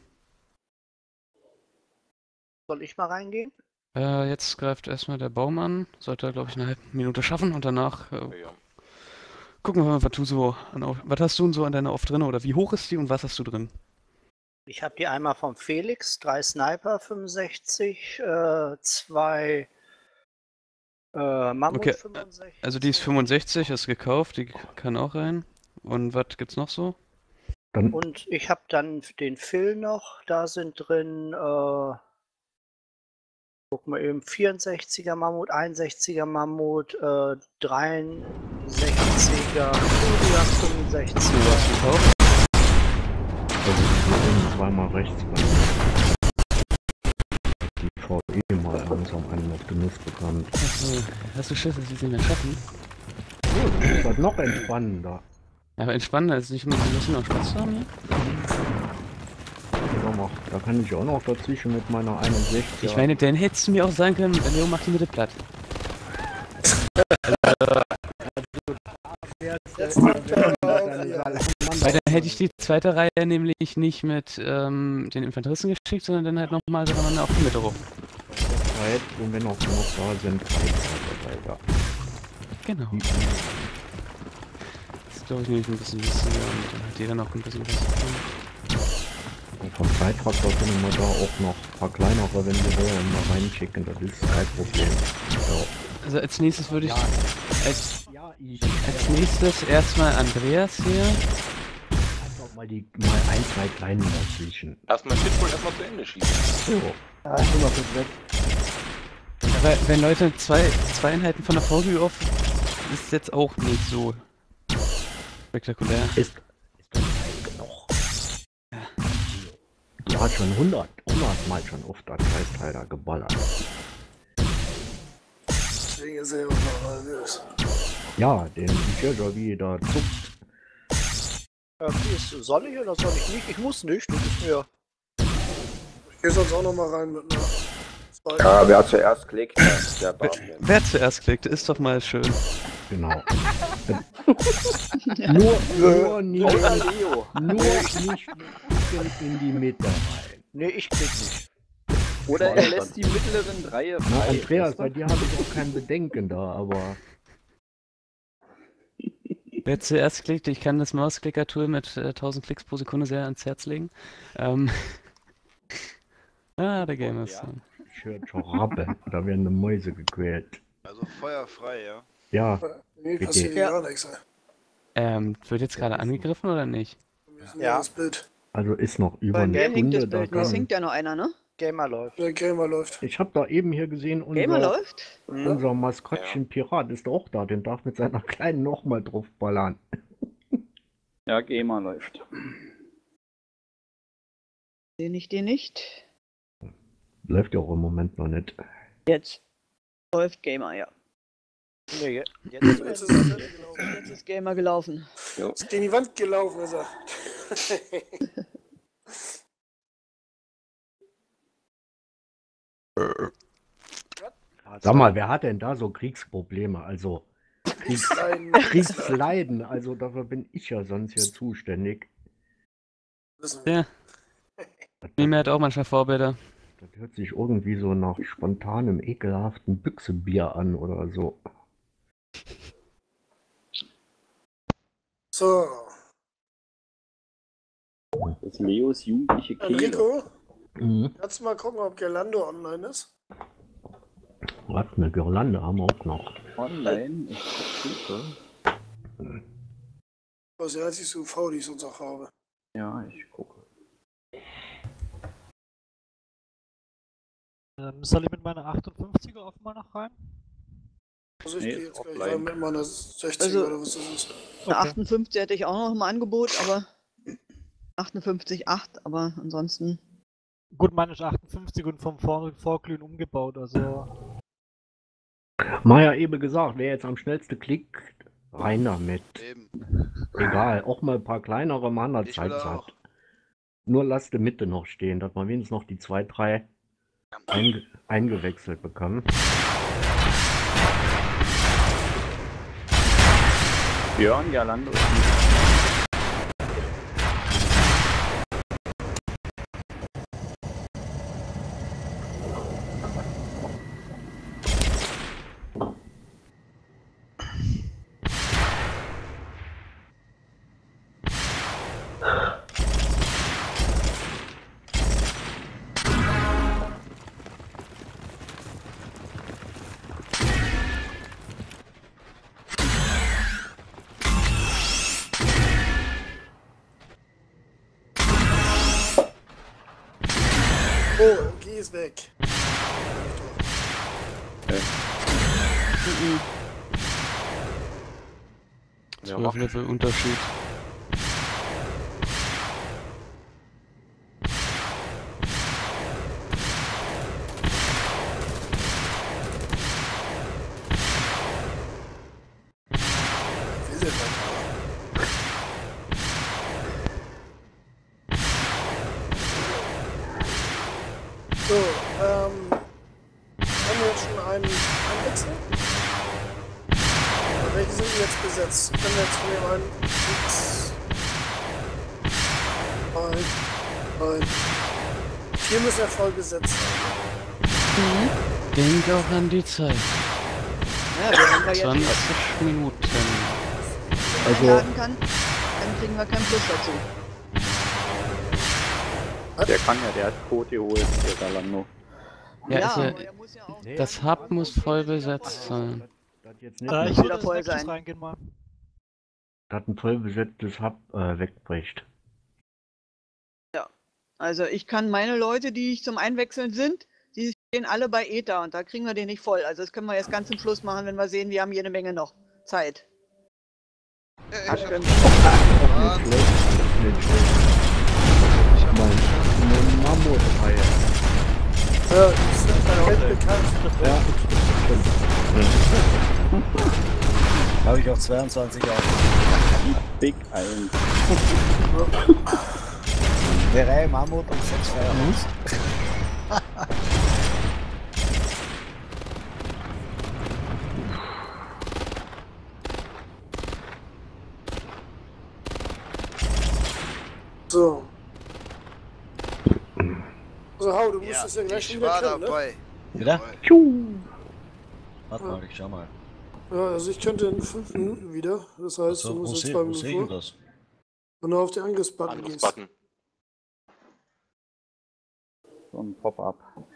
soll ich mal reingehen? Äh, jetzt greift erstmal der Baum an. Sollte er, glaube ich, eine halbe Minute schaffen und danach äh, ja. gucken wir mal, was du so an Auf was hast du denn so an deiner Off drin oder wie hoch ist die und was hast du drin? Ich habe die einmal vom Felix, drei Sniper fünfundsechzig, äh, zwei äh, Mammut Okay, fünfundsechzig. also die ist fünfundsechzig, ist gekauft, die kann auch rein. Und was gibt's noch so? Dann Und ich habe dann den Phil noch, da sind drin, äh, guck mal eben, vierundsechziger Mammut, einundsechziger Mammut, äh, dreiundsechziger, fünfundsechziger. Du hast gekauft? Also ich bin zweimal rechts rein. Die V E mal langsam einen auf den Nuss bekannt. Achso, hast du Schiss, dass sie es nicht mehr schaffen? Oh, das ist halt noch entspannender. Ja, aber entspannender ist nicht immer ein bisschen noch Spaß zu haben, ne? Ja, mach, da kann ich auch noch dazwischen mit meiner einundsechzig. Ich meine, dann hättest du mir auch sagen können, Leo macht die Mitte platt. Weil dann hätte ich die zweite Reihe nämlich nicht mit ähm, den Infanteristen geschickt, sondern dann halt nochmal Salamander auf die Mitte hoch. Zeit, und wenn auch noch da sind, weiter. Genau. Das glaube ich nämlich ein bisschen lustiger und dann hat jeder noch ein bisschen was davon. Und vom Zeitfaktor können wir da auch noch ein paar kleinere, wenn wir wollen, mal reinschicken, das ist kein Problem. Ja. Also als nächstes würde ich, Ja. als, Ja, ich. als nächstes erstmal Andreas hier. Einfach mal die mal ein, zwei kleinen dazwischen. erstmal Shitpool erstmal zu Ende schießen. So. Ja, ich bin mal kurz weg. Aber wenn Leute zwei, zwei Einheiten von der Vorglüh auf, ist jetzt auch nicht so spektakulär. Ist, ist das geil genug. Ja. Du hast schon hundert, hundert Mal schon auf das Scheißteil da geballert. Deswegen ist er auch noch nervös. Ja, den T-Shirt, wie da zuckt. Ja, wie ist, soll ich oder soll ich nicht? Ich muss nicht, das ist mir. Ich geh sonst auch noch mal rein mit einer. Zwei. Ja, wer zuerst klickt, der darf. Wer, wer zuerst klickt, ist doch mal schön. Genau. nur, nur nicht, Leo. nur nicht in die Mitte rein. Nee, ich klick nicht. Oder er lässt die mittleren Reihe Na, frei. Andreas, bei dir habe ich auch kein Bedenken da, aber... Wer zuerst klickt, ich kann das Mausklicker-Tool mit äh, tausend Klicks pro Sekunde sehr ans Herz legen. Ähm. ah, der Game ist. Ja. Schön Rabbe, da werden die Mäuse gequält. Also feuerfrei, ja? Ja, Nee, bitte. passiert ja gar nichts. ey. Ähm, wird jetzt gerade angegriffen oder nicht? Wir sind Ja. Das Bild. Also ist noch über Bei eine mir hinkt das Stunde da Bild, es dran. hinkt ja noch einer, ne? Gamer läuft. Der Gamer läuft. Ich habe da eben hier gesehen, Gamer unser, läuft? unser Maskottchen Pirat ist auch da, den darf mit seiner Kleinen nochmal draufballern. Ja, Gamer läuft. Sehe ich den nicht? Läuft ja auch im Moment noch nicht. Jetzt. Läuft Gamer, ja. Nee, je- jetzt Jetzt ist ist er fertig gelaufen. Jetzt ist Gamer gelaufen. Ist gegen die Wand gelaufen, ist er. Sag mal, wer hat denn da so Kriegsprobleme? Also Kriegs Nein. Kriegsleiden, also dafür bin ich ja sonst hier zuständig. Wissen wir. Ja. Mimi hat auch manchmal Vorbilder. Das hört sich irgendwie so nach spontanem, ekelhaften Büchsebier an oder so. So, Das ist Leos jugendliche Kehle. Enrico, Mhm. kannst du mal gucken, ob Gerlando online ist? Was, eine Girlande haben wir auch noch. Online, ich gucke. Was ja, als ich so V, die ich sonst auch habe. Ja, ich gucke. Ähm, soll ich mit meiner achtundfünfziger auf mal noch rein? Also ich Nee, gehe jetzt gleich offline. rein mit meiner sechziger Also- oder was das ist. Eine Okay. achtundfünfzig hätte ich auch noch im Angebot, aber achtundfünfzig Komma acht, aber ansonsten. Gut, meine ist achtundfünfzig und vom Vor Vorglühen umgebaut, also. Maja eben gesagt, wer jetzt am schnellsten klickt, rein damit. Eben. Egal, auch mal ein paar kleinere Mann hat Ich Zeit will hat. auch. Nur lasst die Mitte noch stehen, dass man wenigstens noch die zwei, drei einge eingewechselt bekommen. Björn Galando ist nicht. Oh, M G ist weg. zwölf Level Unterschied. Will der denn? So, ähm, haben wir jetzt schon einen Einwechsel? Oder welche sind die jetzt besetzt? Können wir jetzt von dem einen X. Nein. Nein. Vier müssen ja voll besetzt sein. Denk auch an die Zeit. Ja, wenn wir jetzt zwanzig Minuten. Also, einladen kann, dann kriegen wir keinen Plus dazu. Der kann ja, der hat Code geholt, der Galando. Ja, Ja, ist ja, aber er muss ja auch. das Hub muss voll besetzt sein. das jetzt nicht Äh, mehr, ich wieder würde ins voll Nexus sein. reingehen mal. dass ein voll besetztes Hub äh, wegbricht. Also ich kann meine Leute, die ich zum Einwechseln sind, die stehen alle bei Ether und da kriegen wir den nicht voll. Also das können wir jetzt ganz zum Schluss machen, wenn wir sehen, wir haben jede Menge noch Zeit. Ja, ich hab Nicht schlecht, nicht schlecht. Ich hab Mein, mein Mammutreihe. Ja, die sind halt bekannt. Ja, stimmt. Habe ich auf zweiundzwanzig auf. Big eins. Drei Mammut und sechs Firehawks. So. So, Hau, du musst Ja, es ja gleich ich wieder war kennen, dabei. Wieder? ne? Warte mal, ich schau mal. Ja, also ich könnte in fünf Minuten wieder. Das heißt, So, du wo musst jetzt sehe zwei wo Minuten seh ich denn vor. das? Wenn du auf den Angriffsbutton gehst. Button. So ein Pop-up.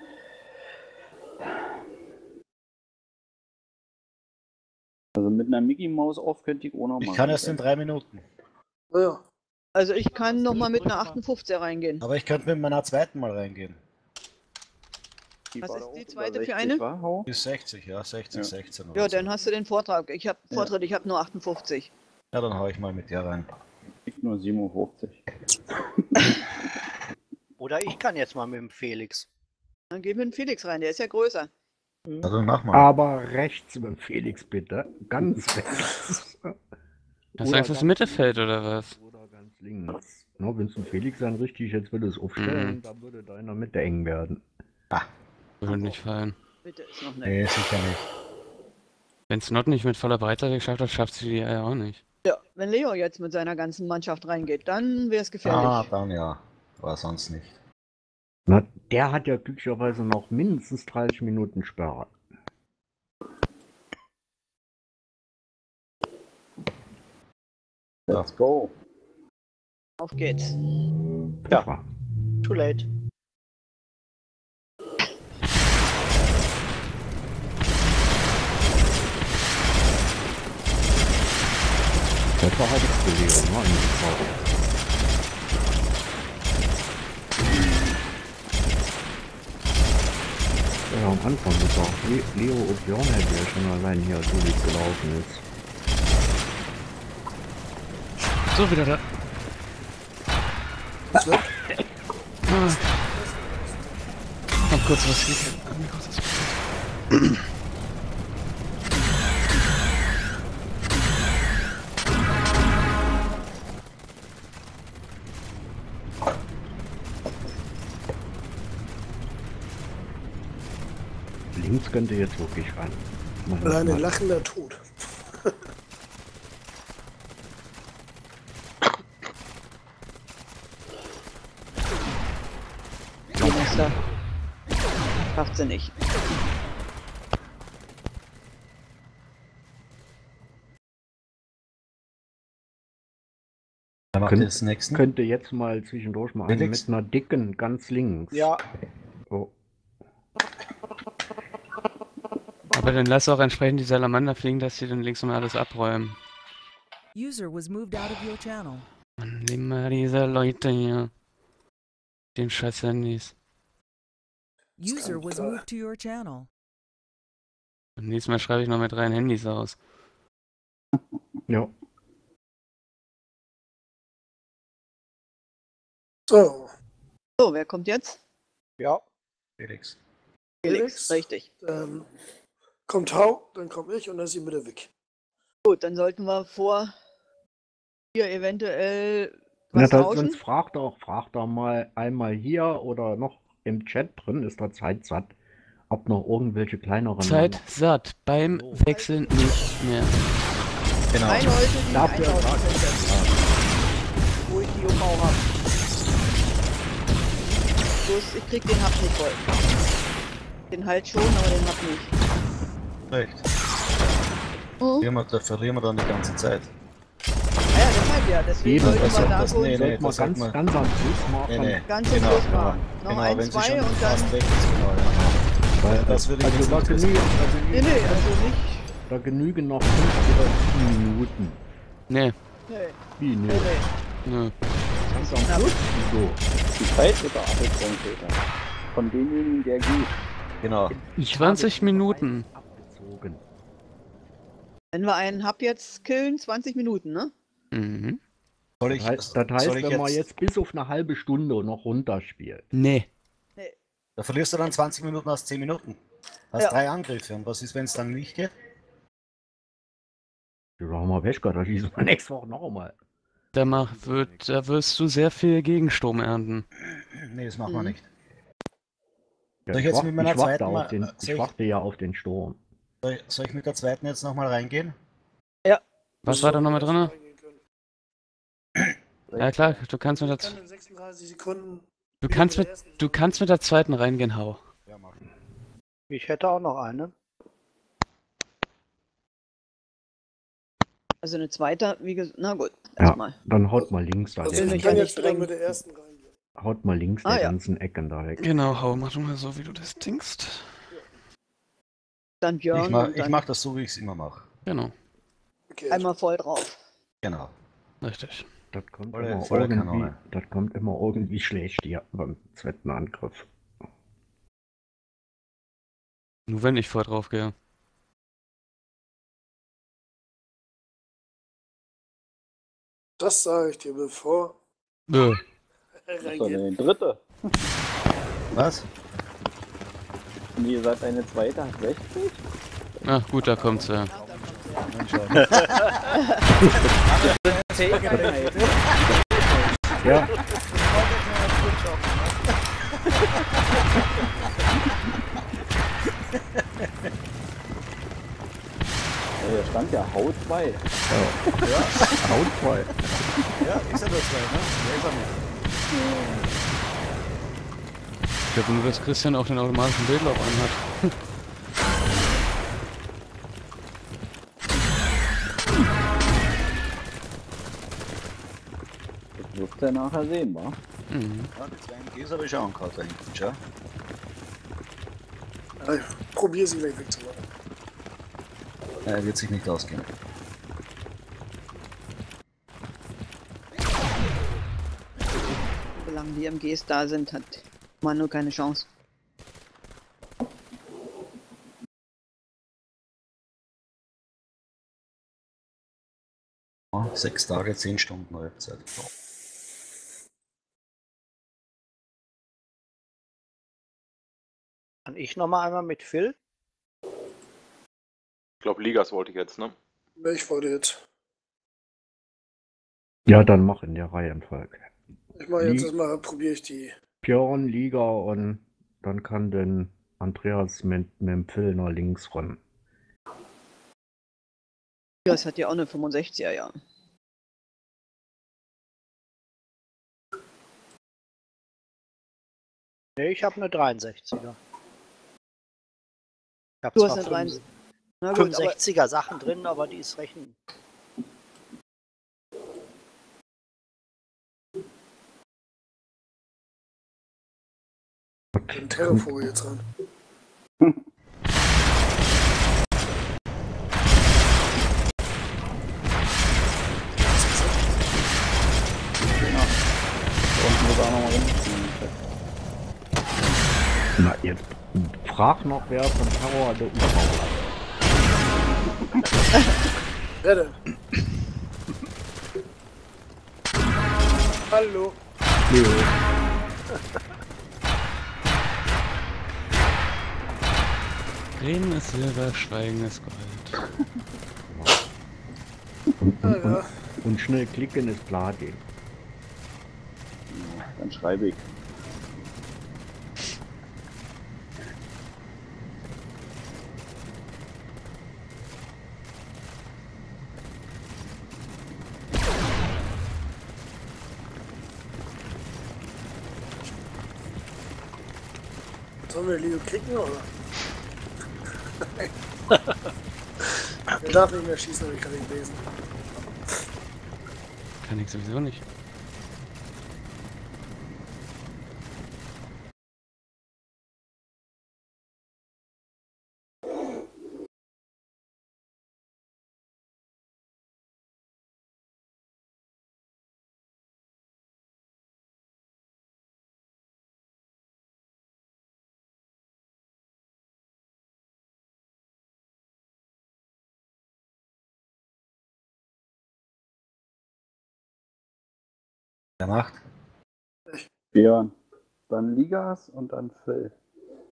Also mit einer Mickey Maus auf könnte ich auch noch Ich mal. kann erst in drei Minuten. Ja. Also ich kann noch mal mit einer achtundfünfziger reingehen. Aber ich könnte mit meiner zweiten mal reingehen. Was ist die zweite für eine? Bis sechzig, ja, sechzig, sechzehn oder Ja, so. dann hast du den Vortrag. Ich habe Vortritt, ich habe nur achtundfünfzig. Ja, dann hau ich mal mit der rein. Ich nur siebenundfünfzig. Oder ich kann jetzt mal mit dem Felix. Dann gehen wir mit dem Felix rein, der ist ja größer. Also mach mal. Aber rechts mit Felix bitte. Ganz rechts. Hast du Angst, dass Mittelfeld oder was? Oder ganz links. No, wenn es ein Felix dann richtig jetzt würde es aufstellen, Mhm. dann würde da in der Mitte eng werden. Ah. Würde nicht fallen. Bitte ist noch nicht. Nee, sicher nicht. Wenn Snot nicht mit voller Breite geschafft hat, schafft sie die ja auch nicht. Ja, wenn Leo jetzt mit seiner ganzen Mannschaft reingeht, dann wäre es gefährlich. Ah, dann ja. Aber sonst nicht. Na, der hat ja glücklicherweise noch mindestens dreißig Minuten Sperre. Let's go. Auf geht's. Ja. Too late. Das war halt Kollege, ne? Angefangen. Ja, am Anfang ist auch Le Leo Opione, der schon allein hier so wie es gelaufen ist. So, wieder da. Was weg? Ah. Komm kurz was geht. Links könnte jetzt wirklich ran. Allein ein lachender Tod. Die Messer. Schafft sie nicht. Wer macht Könnt, jetzt den nächsten? könnte jetzt mal zwischendurch mal einen Felix? mit einer dicken ganz links. Ja. Oh. Aber dann lass auch entsprechend die Salamander fliegen, dass sie dann links und alles abräumen. User was moved out of your channel. Mann, immer diese Leute hier. Den scheiß Handys. User was moved to your channel. Und nächstes Mal schreibe ich noch mit rein Handys aus. Ja. So. So, wer kommt jetzt? Ja. Felix. Felix, richtig. Dann kommt Hau, dann komme ich und dann ist die Mitte weg. Gut, dann sollten wir vor hier eventuell Na, was da, tauschen. sonst fragt doch, fragt doch mal einmal hier oder noch im Chat drin, ist da Zeit satt, ob noch irgendwelche kleineren... Zeit satt. Beim Wechseln nicht mehr. Genau. Drei Leute, die Dafür eintauschen können. Wo ich die U V habe. Bloß, ich krieg den Hub nicht voll. Den halt schon, aber den Hub nicht. Recht. Oh. Verlieren wir, da verlieren wir dann die ganze Zeit. Ah ja, deshalb ja. Deswegen Eben, sollten das wir soll- da das- kurz nee, nee. Sollte man das sagt ganz, man- ganz am Schluss machen. Nee, nee. ganz zum Genau, Schluss genau. machen. Noch Genau, ein, wenn sie zwei schon und fast dann... weg ist, genau, ja. Weil, Das will ich also jetzt da, nicht genü wissen. da, Nee, genügen, nee, also nicht... da genügen noch fünf oder zehn Minuten. Nee. Nee, Wie, nee, ne? nee. Nö. Ganz am Schluss? Wieso? Die Zeit wird der Abwechslung später. Von demjenigen, der geht. Genau. Ich zwanzig habe Minuten. abgezogen. Wenn wir einen Hub jetzt killen, zwanzig Minuten, ne? Mhm. Soll Das ich, heißt, das heißt soll ich wenn jetzt, man jetzt bis auf eine halbe Stunde noch runterspielt. Nee. Da verlierst du dann zwanzig Minuten aus zehn Minuten. Hast Ja. drei Angriffe. Und was ist, wenn es dann nicht geht? Du doch mal weg, da schießen wir nächste Woche noch einmal. Da, mach, wird, da wirst du sehr viel Gegensturm ernten. Nee, das machen wir Mhm. nicht. Ja, Soll ich ich, jetzt wart, mit meiner ich, warte zweiten auf mal- den, soll ich ich- warte ja auf den Sturm. Soll ich, soll ich mit der zweiten jetzt nochmal reingehen? Ja. Was war da nochmal drin? Ja klar, du kannst mit der, Ich kann in sechsunddreißig Sekunden. du wieder kannst mit mit, der ersten- du kannst mit der zweiten reingehen, hau. Ja, mach. Ich hätte auch noch eine. Also eine zweite, wie gesagt, na gut, Ja, erstmal. dann haut mal links da. Also der ich mich kann ja jetzt nicht wieder drängen. mit der ersten reingehen. Haut mal links Ah, der ja. ganzen Ecken da weg. Genau, hau, mach du mal so, wie du das denkst. Dann Björn Ich mach, und ich dann mach das so, wie ich es immer mache. Genau, Okay. einmal voll drauf. Genau. richtig. Das kommt, Volle- immer volle irgendwie, Kanone. das kommt immer irgendwie schlecht hier beim zweiten Angriff. Nur wenn ich voll drauf gehe. Das sage ich dir, bevor Nö. er Das ist doch reingeht. eine dritte. Was? Und ihr seid eine zweite, hat sechzig? Ach gut, da kommt's ja. Ja, Ja, hier stand ja Haut zwei. Haut voll. Ja, ist er das zwei, ne? Der ist er nicht. Ich glaube nur, dass Christian auch den automatischen Bildlauf anhat. Das wirst du ja nachher sehen, wa? Mhm. Ja, die zwei M Gs habe ich auch angehört da hinten, schau. Ja, ich probiere sie gleich wegzumachen. Er wird sich nicht ausgehen. Solange die M Gs da sind, hat man nur keine Chance. Ja, sechs Tage, zehn Stunden Halbzeit. Kann ich noch mal einmal mit Phil? Ich glaube, Ligas wollte ich jetzt, ne? Ich wollte jetzt. Ja, dann mach in der Reihenfolge. Ich mache jetzt Lie- erstmal, probiere ich die. Björn, Liga und dann kann den Andreas mit, mit dem Phil nach links ran. Das hat ja auch eine fünfundsechziger, ja. Nee, ich habe eine dreiundsechziger. Ich habe Du hast zwar eine fünf- dreiundsechziger. Na gut, aber fünfundsechziger Sachen drin, aber die ist rechnen. Den Terrorvogel jetzt ran. Und muss auch noch mal rumziehen. Na, jetzt frag noch, wer von Terror der U V hat. Wer denn? Hallo. Leo. Reden ist Silber, Schweigen ist Gold. Und, Ja, und, und, ja. und schnell klicken ist Platin. Dann schreibe ich. Sollen wir Leo kicken, oder? Er darf nicht mehr schießen, aber ich kann nicht lesen. Kann ich sowieso nicht. Der macht. Björn. Dann Ligas und dann Phil.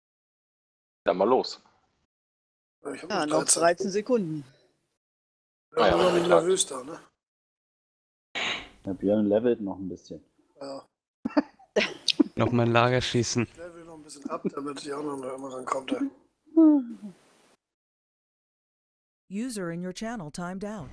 Dann mal los. Ich hab ja, noch noch dreizehn Sekunden. Ja, ja, noch nicht nervös da, ne? Der Björn levelt noch ein bisschen. Ja. Noch mein Lager schießen. Ich level noch ein bisschen ab, damit ich auch noch immer rankommt. ey. User in your channel timed out.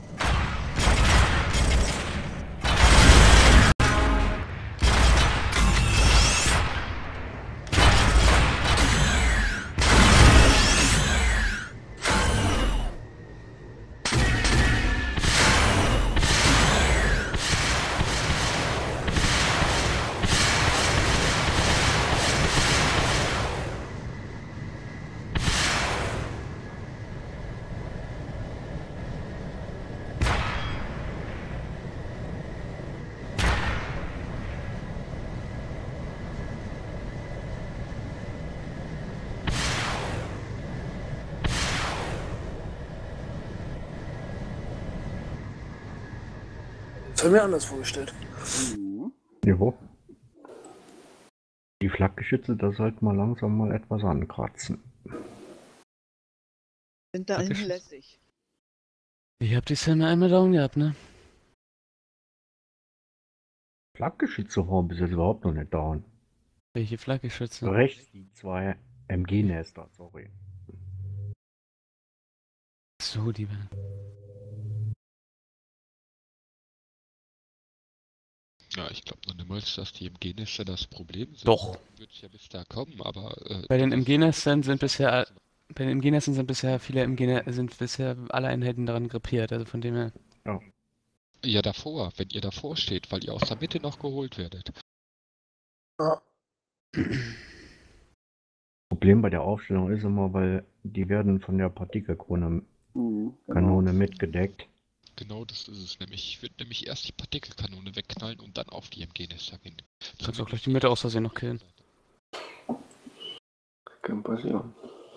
Das habe ich mir anders vorgestellt. Mhm. Jo. Die Flakgeschütze, da sollte man langsam mal etwas ankratzen. Sind da Flakgeschütze. lässig. Ich hab die Szene einmal down gehabt, ne? Flakgeschütze haben bis jetzt überhaupt noch nicht down. Welche Flakgeschütze? Rechts die zwei M G-Nester, sorry. So, die werden. Ja, ich glaube noch niemals, dass die M G-Nester das Problem sind. Doch. Wird ja bis da kommen, aber... Äh, Bei den M G-Nestern sind bisher... Bei den M G-Nestern sind bisher viele M G sind bisher alle Einheiten daran grappiert, also von dem her... Ja. Ja, davor, wenn ihr davor steht, weil ihr aus der Mitte noch geholt werdet. Ja. Problem bei der Aufstellung ist immer, weil die werden von der Partikelkanone Mhm, genau. Kanone mitgedeckt. Genau, das ist es nämlich. Ich würde nämlich erst die Partikelkanone wegknallen und dann auf die M G-Nester gehen. Kannst auch gleich die Mitte aus Versehen noch killen. Kann passieren.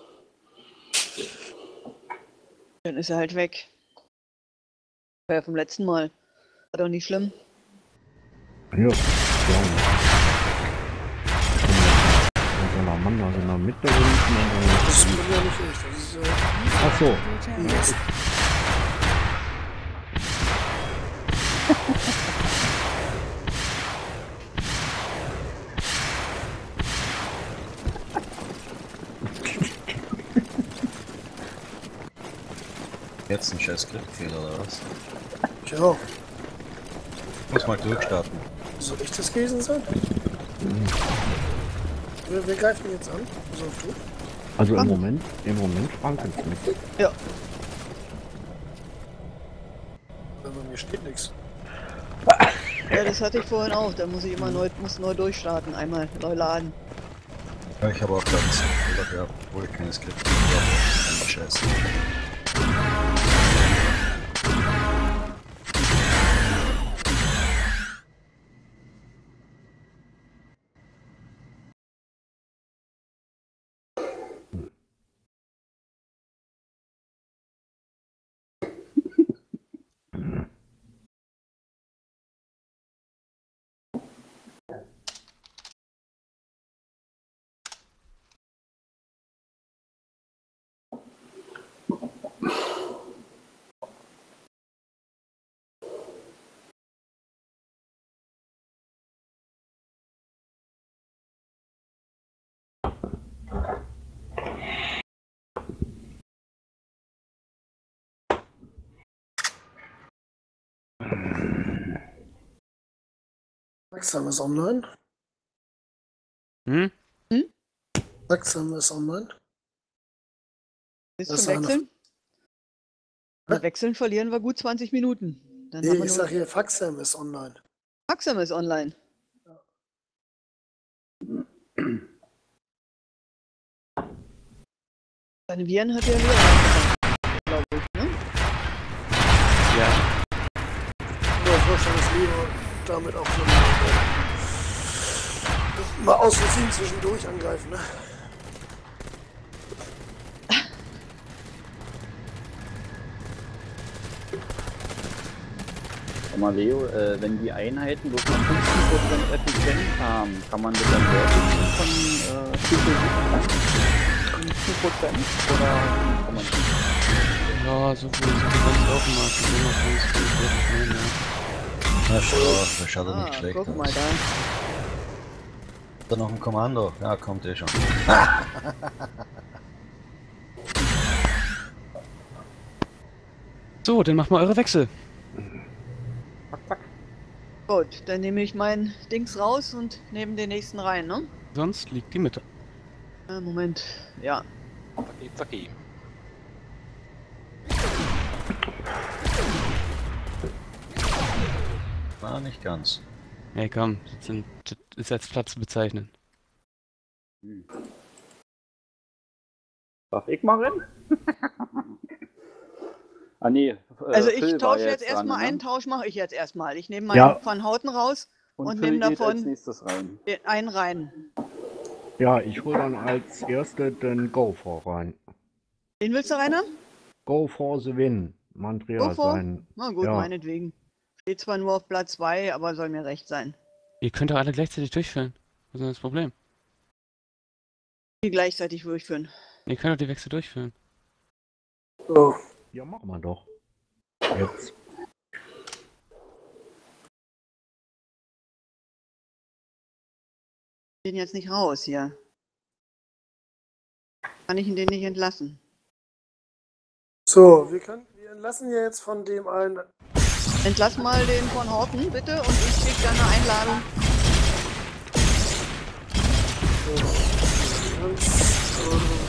Dann ist er halt weg. War ja vom letzten Mal. War doch nicht schlimm. Ja, ja. Salamander sind in der Mitte unten und Das bin ja nicht ich. Das ist äh, ach so. yes. Jetzt ein scheiß Klickfehler oder was? Tja, Muss mal durchstarten. soll ich das gewesen sein? Wer, wer greift mich jetzt an? So, du? Also im Moment, im Moment schwanken es nicht. Ja. Aber bei mir steht nichts. Ja, das hatte ich vorhin auch. Da muss ich immer neu, muss neu durchstarten. Einmal neu laden. Ja, ich habe auch gerade einen Fehler gehabt, obwohl ich keine Skripte habe. Scheiße. Axam ist online. Hm? Hm? Axam ist online. Willst Das du ist wechseln? Na, wechseln verlieren wir gut zwanzig Minuten. Dann haben Nee, wir ich nur sag hier, Faxam ist online. Maxim ist online. Deine Viren hat ja wieder angefangen, glaube ich, ne? Ja. Ja, ich vorstellen, dass Leo damit auch so mal, mal aus Versehen zwischendurch angreifen, ne? Sag mal, Leo, äh, wenn die Einheiten bloß noch fünfzehn Prozent Effizienz haben, kann man das dann wirklich von äh, fünfzehn Prozent? Oder kann man Ja, so viel, so viel ganz laufen mal. Ich will noch ganz viel wirklich nehmen, ja. Na schau, das schaut doch Ah, nicht schlecht guck aus. mal da. Da noch ein Kommando. Ja, kommt eh schon. So, dann macht mal eure Wechsel. Gut, dann nehme ich mein Dings raus und nehme den nächsten rein, ne? Sonst liegt die Mitte. Äh, Moment, ja. Zacki, zacki. Na, nicht ganz. Ey, komm, das, sind, das ist als Platz zu bezeichnen. Hm. Darf ich mal rennen? Ah nee, äh, Also ich Phil war tausche jetzt erstmal dran, einen ne? Tausch, mache ich jetzt erstmal. Ich nehme meinen Ja. Van Houten raus und, Und nehme Phil geht als davon nächstes rein. den einen rein. Ja, ich hole dann als erste den Go for rein. Den willst du rein haben? Go for the win. Mandria Go for? sein. Na gut, ja. meinetwegen. Steht zwar nur auf Platz zwei, aber soll mir recht sein. Ihr könnt doch alle gleichzeitig durchführen. Was ist denn das Problem? Die gleichzeitig durchführen. Ihr könnt doch die Wechsel durchführen. So. Ja, machen wir doch. Jetzt. Den jetzt nicht raus hier. Kann ich ihn den nicht entlassen? So, wir können, wir entlassen ja jetzt von dem einen. Entlass mal den von Horten, bitte, und ich schicke dann eine Einladung. So, ganz, äh,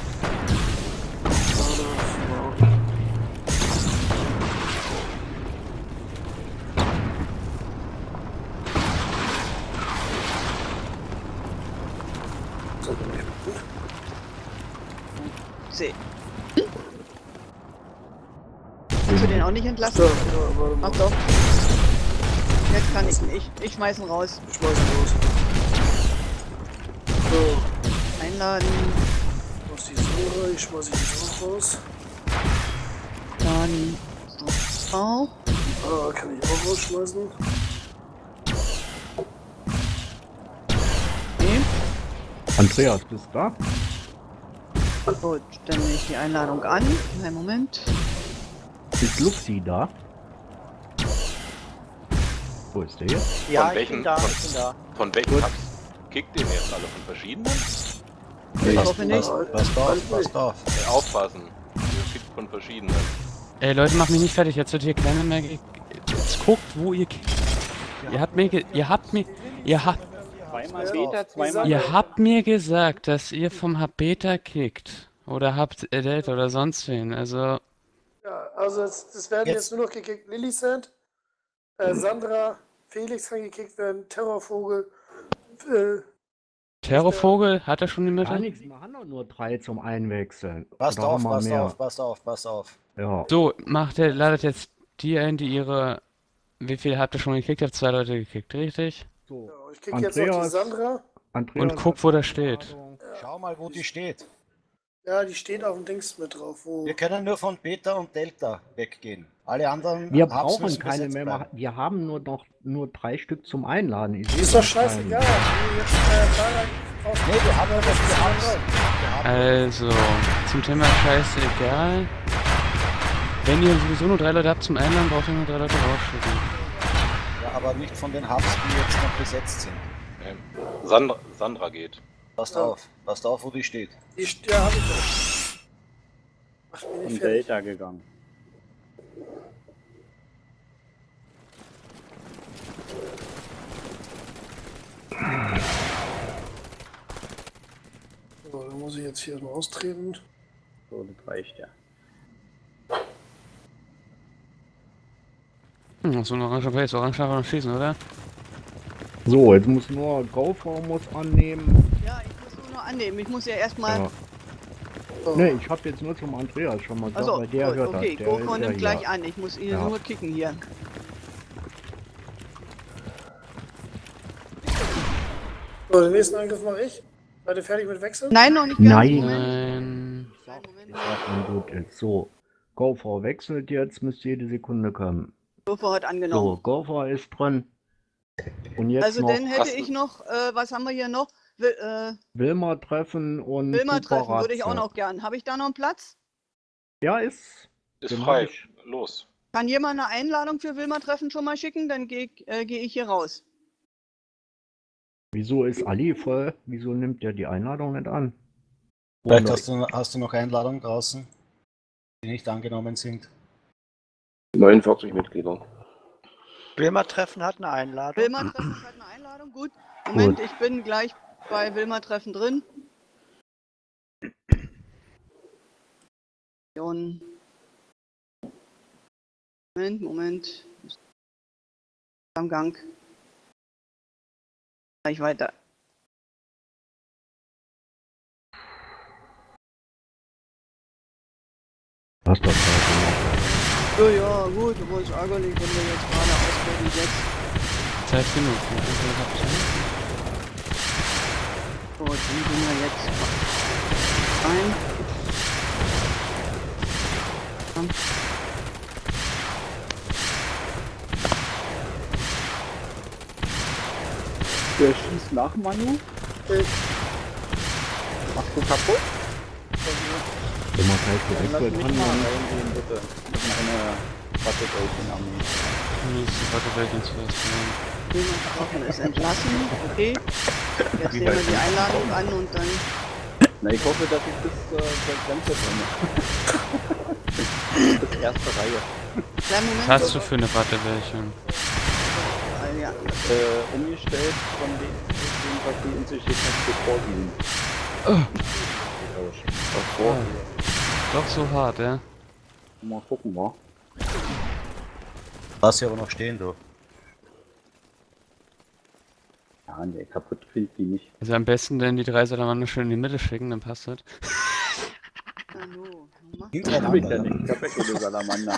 C. Kannst du den auch nicht entlassen? So, ja, warte mal. Ach doch. Jetzt kann ich nicht. Ich schmeiß ihn raus. Ich schmeiß ihn raus. So. Einladen. Was die Suche, ich schmeiß ihn auch raus. Dann. So. Auch. Ah, kann ich auch rausschmeißen. Okay. Andreas, bist du da? Gut, dann nehme ich die Einladung an. Einen Moment. Ist Luxi da? Wo ist der jetzt? Ja, Von ich bin welchen- da, von- ich bin da. Von welchen Tabs kickt ihr denn jetzt alle? Von verschiedenen? Ich Pass- hoffe nicht. Pass, passt auf, passt auf. Äh, aufpassen. Ihr kickt von verschiedenen. Ey Leute, macht mich nicht fertig. Jetzt wird hier kleiner mehr. ge- Jetzt guckt, wo ihr kickt. Ihr habt mir, ge ihr habt mir, ihr habt, Zweimal Beta, zweimal ihr habt mir gesagt, dass ihr vom Hub Beta kickt. Oder habt äh, Delta oder sonst wen. Also, Ja, also es, es werden jetzt, Jetzt- nur noch gekickt Lillicent, äh, Sandra, Felix kann gekickt werden, Terrorvogel, äh, Terrorvogel, hat er schon die Gar Mitte? nichts, wir haben doch nur drei zum Einwechseln. Passt Oder auf, haben wir passt mehr? auf, passt auf, passt auf. Ja. So, macht er, ladet jetzt die ein, die ihre. Wie viel habt ihr schon gekickt? Ihr habt zwei Leute gekickt, richtig? So. ja, ich krieg jetzt noch die Andreas, Sandra. Andreas Und guckt, wo das steht. Schau mal, wo die steht. Ja, die steht auf dem Dings mit drauf. Wo... Wir können nur von Beta und Delta weggehen. Alle anderen Wir Hubs brauchen müssen keine besetzt mehr. bleiben. Wir haben nur noch nur drei Stück zum Einladen. Ich Ist doch scheißegal. Die jetzt, äh, da raus- Nee, wir haben ja das die anderen. Wir haben Also, zum Thema scheißegal. Wenn ihr sowieso nur drei Leute habt zum Einladen, braucht ihr nur drei Leute rausschicken. ja, aber nicht von den Hubs, die jetzt noch besetzt sind. Ähm, Sandra, Sandra geht. Passt Ja. auf, passt auf, wo die steht. Die, ja, hab ich doch. Macht mich in nicht fertig. Delta gegangen. So, dann muss ich jetzt hier mal austreten. So, das reicht ja. Hm, so ein orange Base, orange darf man schießen, oder? So, jetzt muss nur GoFor muss annehmen. Ja, ich muss nur noch annehmen. Ich muss ja erstmal. Ja. So. Ne, ich hab jetzt nur zum Andreas schon mal gesagt, Also, weil der gut, hört okay, das. Der GoFor ist ja nimmt gleich hier. an. Ich muss ihn Ja. nur kicken hier. So, den nächsten Angriff mache ich. Seid ihr fertig mit Wechseln? Nein, noch nicht ganz. Nein. Moment. Nein. Ich sag mal gut ist. So, GoFor wechselt jetzt, müsste jede Sekunde kommen. GoFor hat So, angenommen. GoFor ist drin. Und jetzt Also noch dann hätte Hast du- ich noch, äh, was haben wir hier noch? Will, äh, Wilma treffen und Wilma treffen würde ich auch Kuparatze. noch gern. Habe ich da noch einen Platz? Ja, ist Ist Den frei. hab ich. Los. Kann jemand eine Einladung für Wilma-Treffen schon mal schicken? Dann gehe äh, geh ich hier raus. Wieso ist Ali voll? Wieso nimmt der die Einladung nicht an? Vielleicht Oder- hast du, hast du noch Einladungen draußen, die nicht angenommen sind. neunundvierzig Mitglieder. Wilma-Treffen hat eine Einladung. Wilma-Treffen hat eine Einladung, gut. Moment, Gut. ich bin gleich bei Wilma-Treffen drin. Und Moment, Moment. Am Gang. Gleich weiter. Hast doch Zeit gemacht. Ja, ja, gut, aber ist ärgerlich, wenn wir jetzt gerade ausbilden jetzt. Zeit genug. Ne? So, dann gehen wir jetzt rein. Komm. Der schießt nach Manu. Machst du kaputt? Wenn man gleich Dann direkt lass wird mich an, mal dann- reingehen, bitte. Ich hab noch eine Wattebällchen-Armee. Nächste Wattebällchen zuerst. Wilma-Treffen ist entlassen, okay. Jetzt nehmen wir die Einladung an und dann... Na, ich hoffe, dass ich bis äh, zur Grenze komme. Bis erste Reihe. Kleinen Moment. Was hast du für eine Wattebällchen? Ah, ja. Äh, umgestellt von dem, dem was die in sich jetzt bevor gehen. Davor. Doch so hart, ja? Mal gucken, wa? Lass sie aber noch stehen, du. Ja, ne, kaputt kriegt die nicht. Also am besten denn die drei Salamander schön in die Mitte schicken, dann passt das. Hallo. Hab ich ja nicht. Ich hab ja keine Salamander.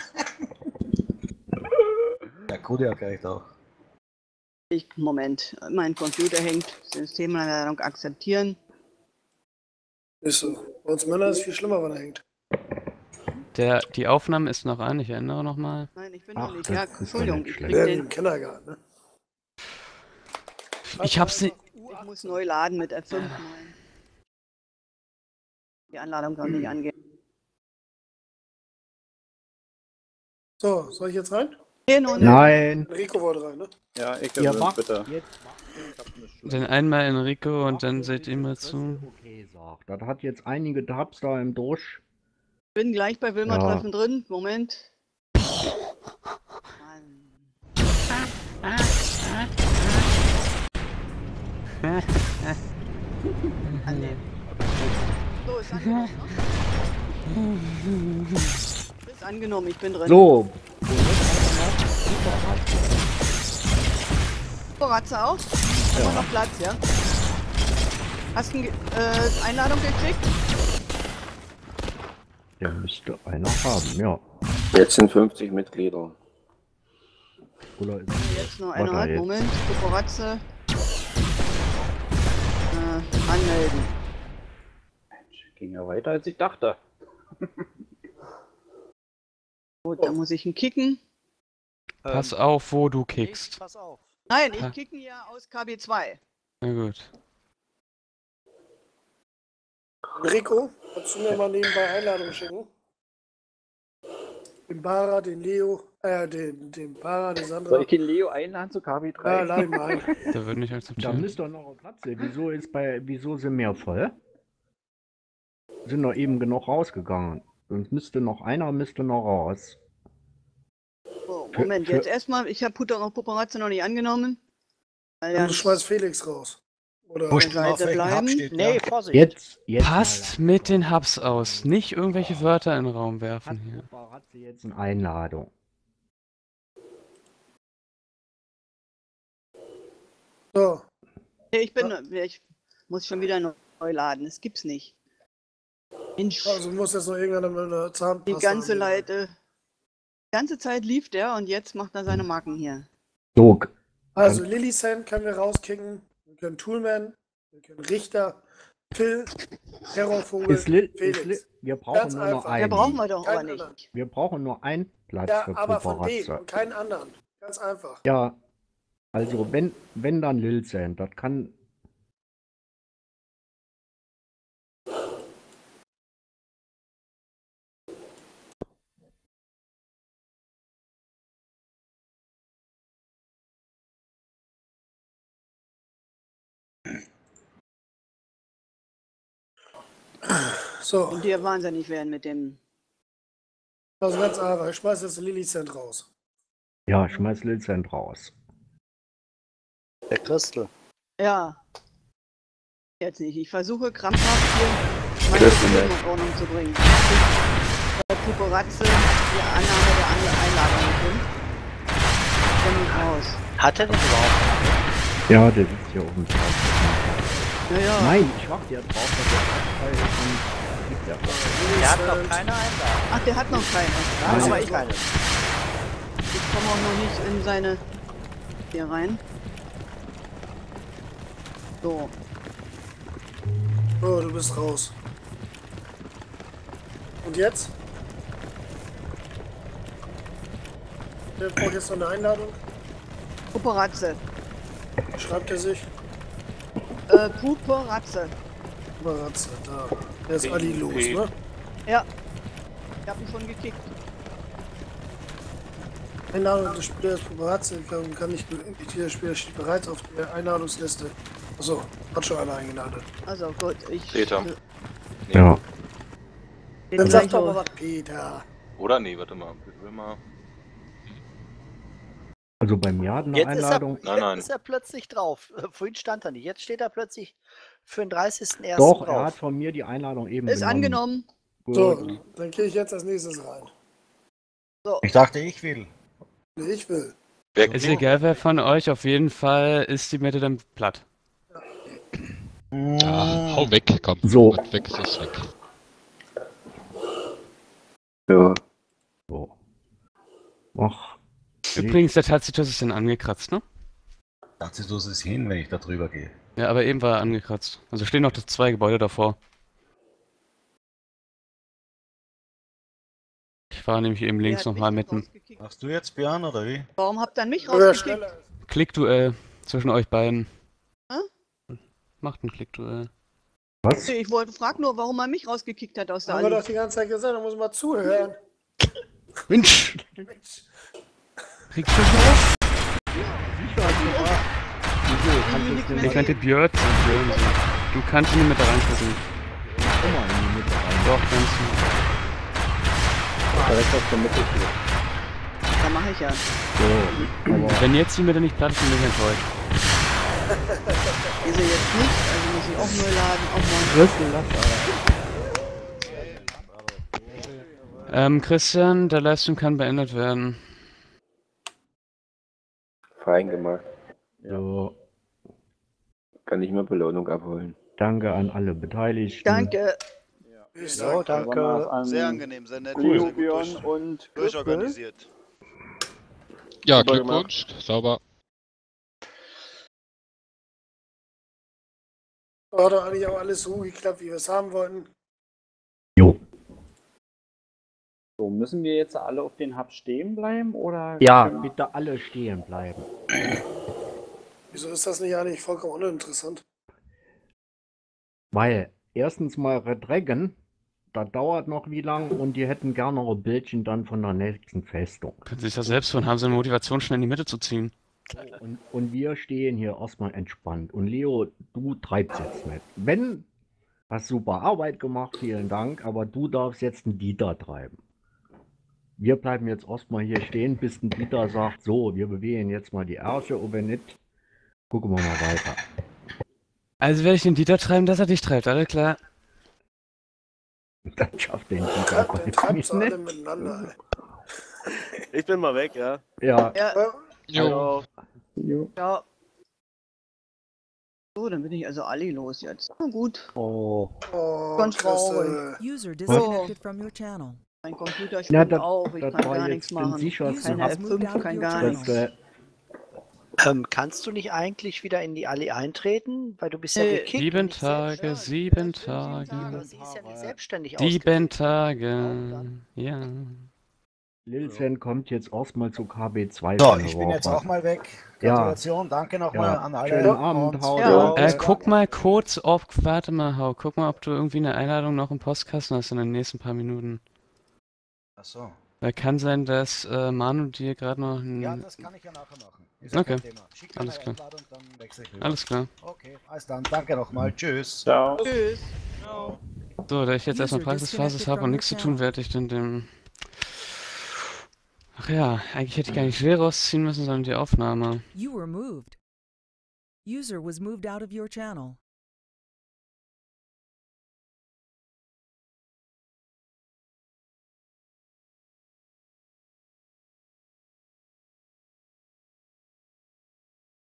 Der Kodiak reicht auch. Ich, Moment, mein Computer hängt. Systemeinladung akzeptieren. Ist so. Bei uns Männer ist es viel schlimmer, wenn er hängt. Der, die Aufnahme ist noch an, ich ändere nochmal. Nein, ich bin Ach, noch nicht. das Ja, ist doch Entschuldigung, nicht ich schlecht. krieg Ja, den. im Kindergarten, ne? Ich hab's nicht. Ich muss neu laden mit F fünf. Nein. Die Anladung kann nicht angehen. So, soll ich jetzt rein? Nee, noch nicht. Nein. Rico wollte rein, ne? Ja, ich Ihr will, macht bitte. jetzt Dann einmal Enrico und dann seht ihr mal zu. okay sagt. Das hat jetzt einige Tabs da im Dusch. Ich bin gleich bei Wilma-Treffen drin. Moment. So, ist angenommen, ne? Ist angenommen, ich bin drin. So. Boratze auch? Haben wir noch Platz, ja? Hast du eine äh, Einladung gekriegt? Der müsste einer haben, ja. Jetzt sind fünfzig Mitglieder. Oder ist Jetzt noch Warte einer hat. jetzt. Moment, Boratze. Äh, anmelden. Ging ja weiter, als ich dachte. Gut, dann muss ich ihn kicken. Pass auf, wo du kickst. Pass auf. Nein, Ha. ich kicke ihn ja aus K B zwei. Na gut. Rico, kannst du mir mal nebenbei Einladungen schicken? Den Bara, den Leo, äh, den, den Bara, den Sandra. Soll ich den Leo einladen zu K W drei? Ja, lade ihn mal ein. Der wird nicht Da akzeptieren. müsst ihr noch auf Platz sein. Wieso ist bei, wieso sind mehr voll? Sind doch eben genug rausgegangen. Sonst müsste noch einer, müsste noch raus. So, Für- Moment, für- jetzt erstmal, ich habe Putter und Puperazze noch nicht angenommen. Weil Und ja du schmeißt Felix raus. Oder Wurscht, Seite auf welchem Hub bleiben? steht Nee, der? Vorsicht. Jetzt, jetzt. Passt mit den Hubs aus. Nicht irgendwelche Wörter in den Raum werfen hier. Hat sie jetzt eine Einladung? so. Nee, ich bin, ich muss schon wieder neu laden, das gibt's nicht. Mensch, Also muss jetzt noch irgendeiner mit einer Zahnpasta. die ganze haben. Leute, die ganze Zeit lief der und jetzt macht er seine Marken hier. So, Also Lillysand können wir rauskicken. Wir können Toolman, wir können Richter, Phil, Terrorvogel, ist Lil, Felix. ist Lil, wir brauchen Ganz nur noch einfach. Der einen. brauchen wir doch aber Keinen nicht. anderen. Wir brauchen nur einen Platz Ja, für aber von denen Puperazze. und keinen anderen. Ganz einfach. Ja, also wenn, wenn dann Lil Sand, das kann. So. Und dir wahnsinnig werden mit dem. Also ganz einfach, ich schmeiß jetzt Lilizent raus. Ja, schmeiß Lilizent raus. Der Christel. Ja. Jetzt nicht. Ich versuche krampfhaft hier meine Beziehung in Ordnung zu bringen. Bei Puperatze die Annahme der An- Einladung sind. Dann nicht raus. Hat er den überhaupt? Ja, der sitzt hier oben drauf. Ja, ja. Nein, ich warte ja drauf, dass der Abteil von... Der hat noch keine Einladung. Ach, der hat noch keine. Ja, Ja, aber aber ich ich, keine. ich komme auch noch nicht in seine... hier rein. So. Oh, du bist raus. Und jetzt? Wer braucht jetzt noch eine Einladung? Puperatze. Schreibt er sich? Äh, Puperatze. Puperatze, da. Der ist Ali los, ne? Ja. Ich hab ihn schon gekickt. Einladung des Spielers Puperatze kann, kann nicht der Spieler steht bereits auf der Einladungsliste. Achso, hat schon einer eingeladen. Also gut, ich... Peter. Ja. Dann sag doch mal was, Peter. Oder? Nee, warte mal. Ich will mal. Also bei mir hat eine Jetzt Einladung... Ist er, Nein, nein. Jetzt ist er plötzlich drauf. Vorhin stand er nicht. Jetzt steht er plötzlich für den dreißigsten ersten Doch, drauf. er hat von mir die Einladung eben Ist genommen. angenommen. Gut. So, dann gehe ich jetzt als nächstes rein. So. Ich dachte, ich will. Nee, ich will. Ist egal, wer von euch, auf jeden Fall ist die Mitte dann platt. Ja, hau weg, komm. So. Was weg ist, ist weg. Ja. So. Ach. Übrigens, der Tacitus ist dann angekratzt, ne? Tacitus ist hin, wenn ich da drüber gehe. Ja, aber eben war er angekratzt. Also stehen noch zwei Gebäude davor. Ich fahre nämlich eben Wer links hat nochmal mich mitten. rausgekickt? Machst du jetzt, Björn, oder wie? Warum habt ihr mich Wer rausgekickt? schneller ist. Klickduell zwischen euch beiden. Hä? Macht ein Klickduell. Was? Ich wollte frag nur, warum er mich rausgekickt hat aus der Haben wir doch Allianz. die ganze Zeit gesagt, da muss man zuhören. Mensch! Mensch. Kriegst du schon auf? nichts mehr Ich könnte Björn sein, Björn sein. Du kannst in die Mitte reingucken. Guck mal in die Mitte rein. Doch, kannst du. Direkt auf der Mitte hier. Da mache ich ja. So, aber Wenn jetzt die Mitte nicht platt ist, bin ich enttäuscht. Ist er jetzt nicht, also muss ich auch neu laden. Auch mal. Christel, lass aber. Ähm, Christian, der Livestream kann beendet werden. Fein gemacht. So, Kann ich mir Belohnung abholen. danke an alle Beteiligten. Danke. Ich So, sag, danke an Sehr angenehm, sehr nett. Leo, sehr gut Björn durch, und Christel. durchorganisiert. Ja, Super Glückwunsch. Sauber. hat doch eigentlich auch alles so geklappt, wie wir es haben wollten. Jo. So, müssen wir jetzt alle auf den Hub stehen bleiben oder? Ja, bitte alle stehen bleiben. Wieso ist das nicht eigentlich vollkommen uninteressant? Weil, erstens mal Red Dragon, das dauert noch wie lang und die hätten gerne noch ein Bildchen dann von der nächsten Festung. Können sich das selbst von haben, so eine Motivation schnell in die Mitte zu ziehen. Und, und wir stehen hier erstmal entspannt. Und Leo, du treibst jetzt mit. Wenn, hast super Arbeit gemacht, vielen Dank, aber du darfst jetzt einen Dieter treiben. Wir bleiben jetzt erstmal hier stehen, bis ein Dieter sagt, so, wir bewegen jetzt mal die Ärsche, und wenn nicht, gucken wir mal weiter. Also werde ich den Dieter treiben, dass er dich treibt, alles klar. Dann schafft den Dieter Treibt, bei treibt mir so alle nicht. miteinander. Ich bin mal weg, ja. Ja, Ja, Jo. Jo. ja. So, dann bin ich also Ali los jetzt. Na gut. Oh. Oh, Ganz Christel. User disconnected from your channel. Mein Computer Ja, spinnt das- auch, ich das kann war gar jetzt nichts den machen. sichersten Keine Hub. F fünf, kein gar Das, nichts. äh, Ähm, kannst du nicht eigentlich wieder in die Allee eintreten? Weil du bist ja Nee. gekickt. Sieben und nicht selbst- Tage, sieben Aber Tage. sie ist ja nicht selbstständig Sieben ausgekickt. Tage. Ja. Lilsen kommt jetzt erstmal zu K B zwei. So, für eine ich bin jetzt Woche. auch mal weg. Ja. Gratulation, danke nochmal Ja. an alle. Schönen Abend, Und- haut Ja. rein. Äh, guck mal kurz, ob, warte mal, Hau, guck mal, ob du irgendwie eine Einladung noch im Postkasten hast in den nächsten paar Minuten. Achso. Weil kann sein, dass äh, Manu dir gerade noch ein... Ja, das kann ich ja nachher machen. Ist ja Okay. kein Thema. Schick mir Alles eine klar. Einladung, dann wechsle ich rüber. Alles klar. Okay, alles dann. Danke nochmal. Tschüss. Ciao. Tschüss. Ciao. So, da ich jetzt erstmal User Praxisphase disconnected habe from und your nichts zu tun, channel. werde ich dann dem... Ach ja, eigentlich hätte ich gar nicht Schwere rausziehen müssen, sondern die Aufnahme. You were moved. User was moved out of your channel.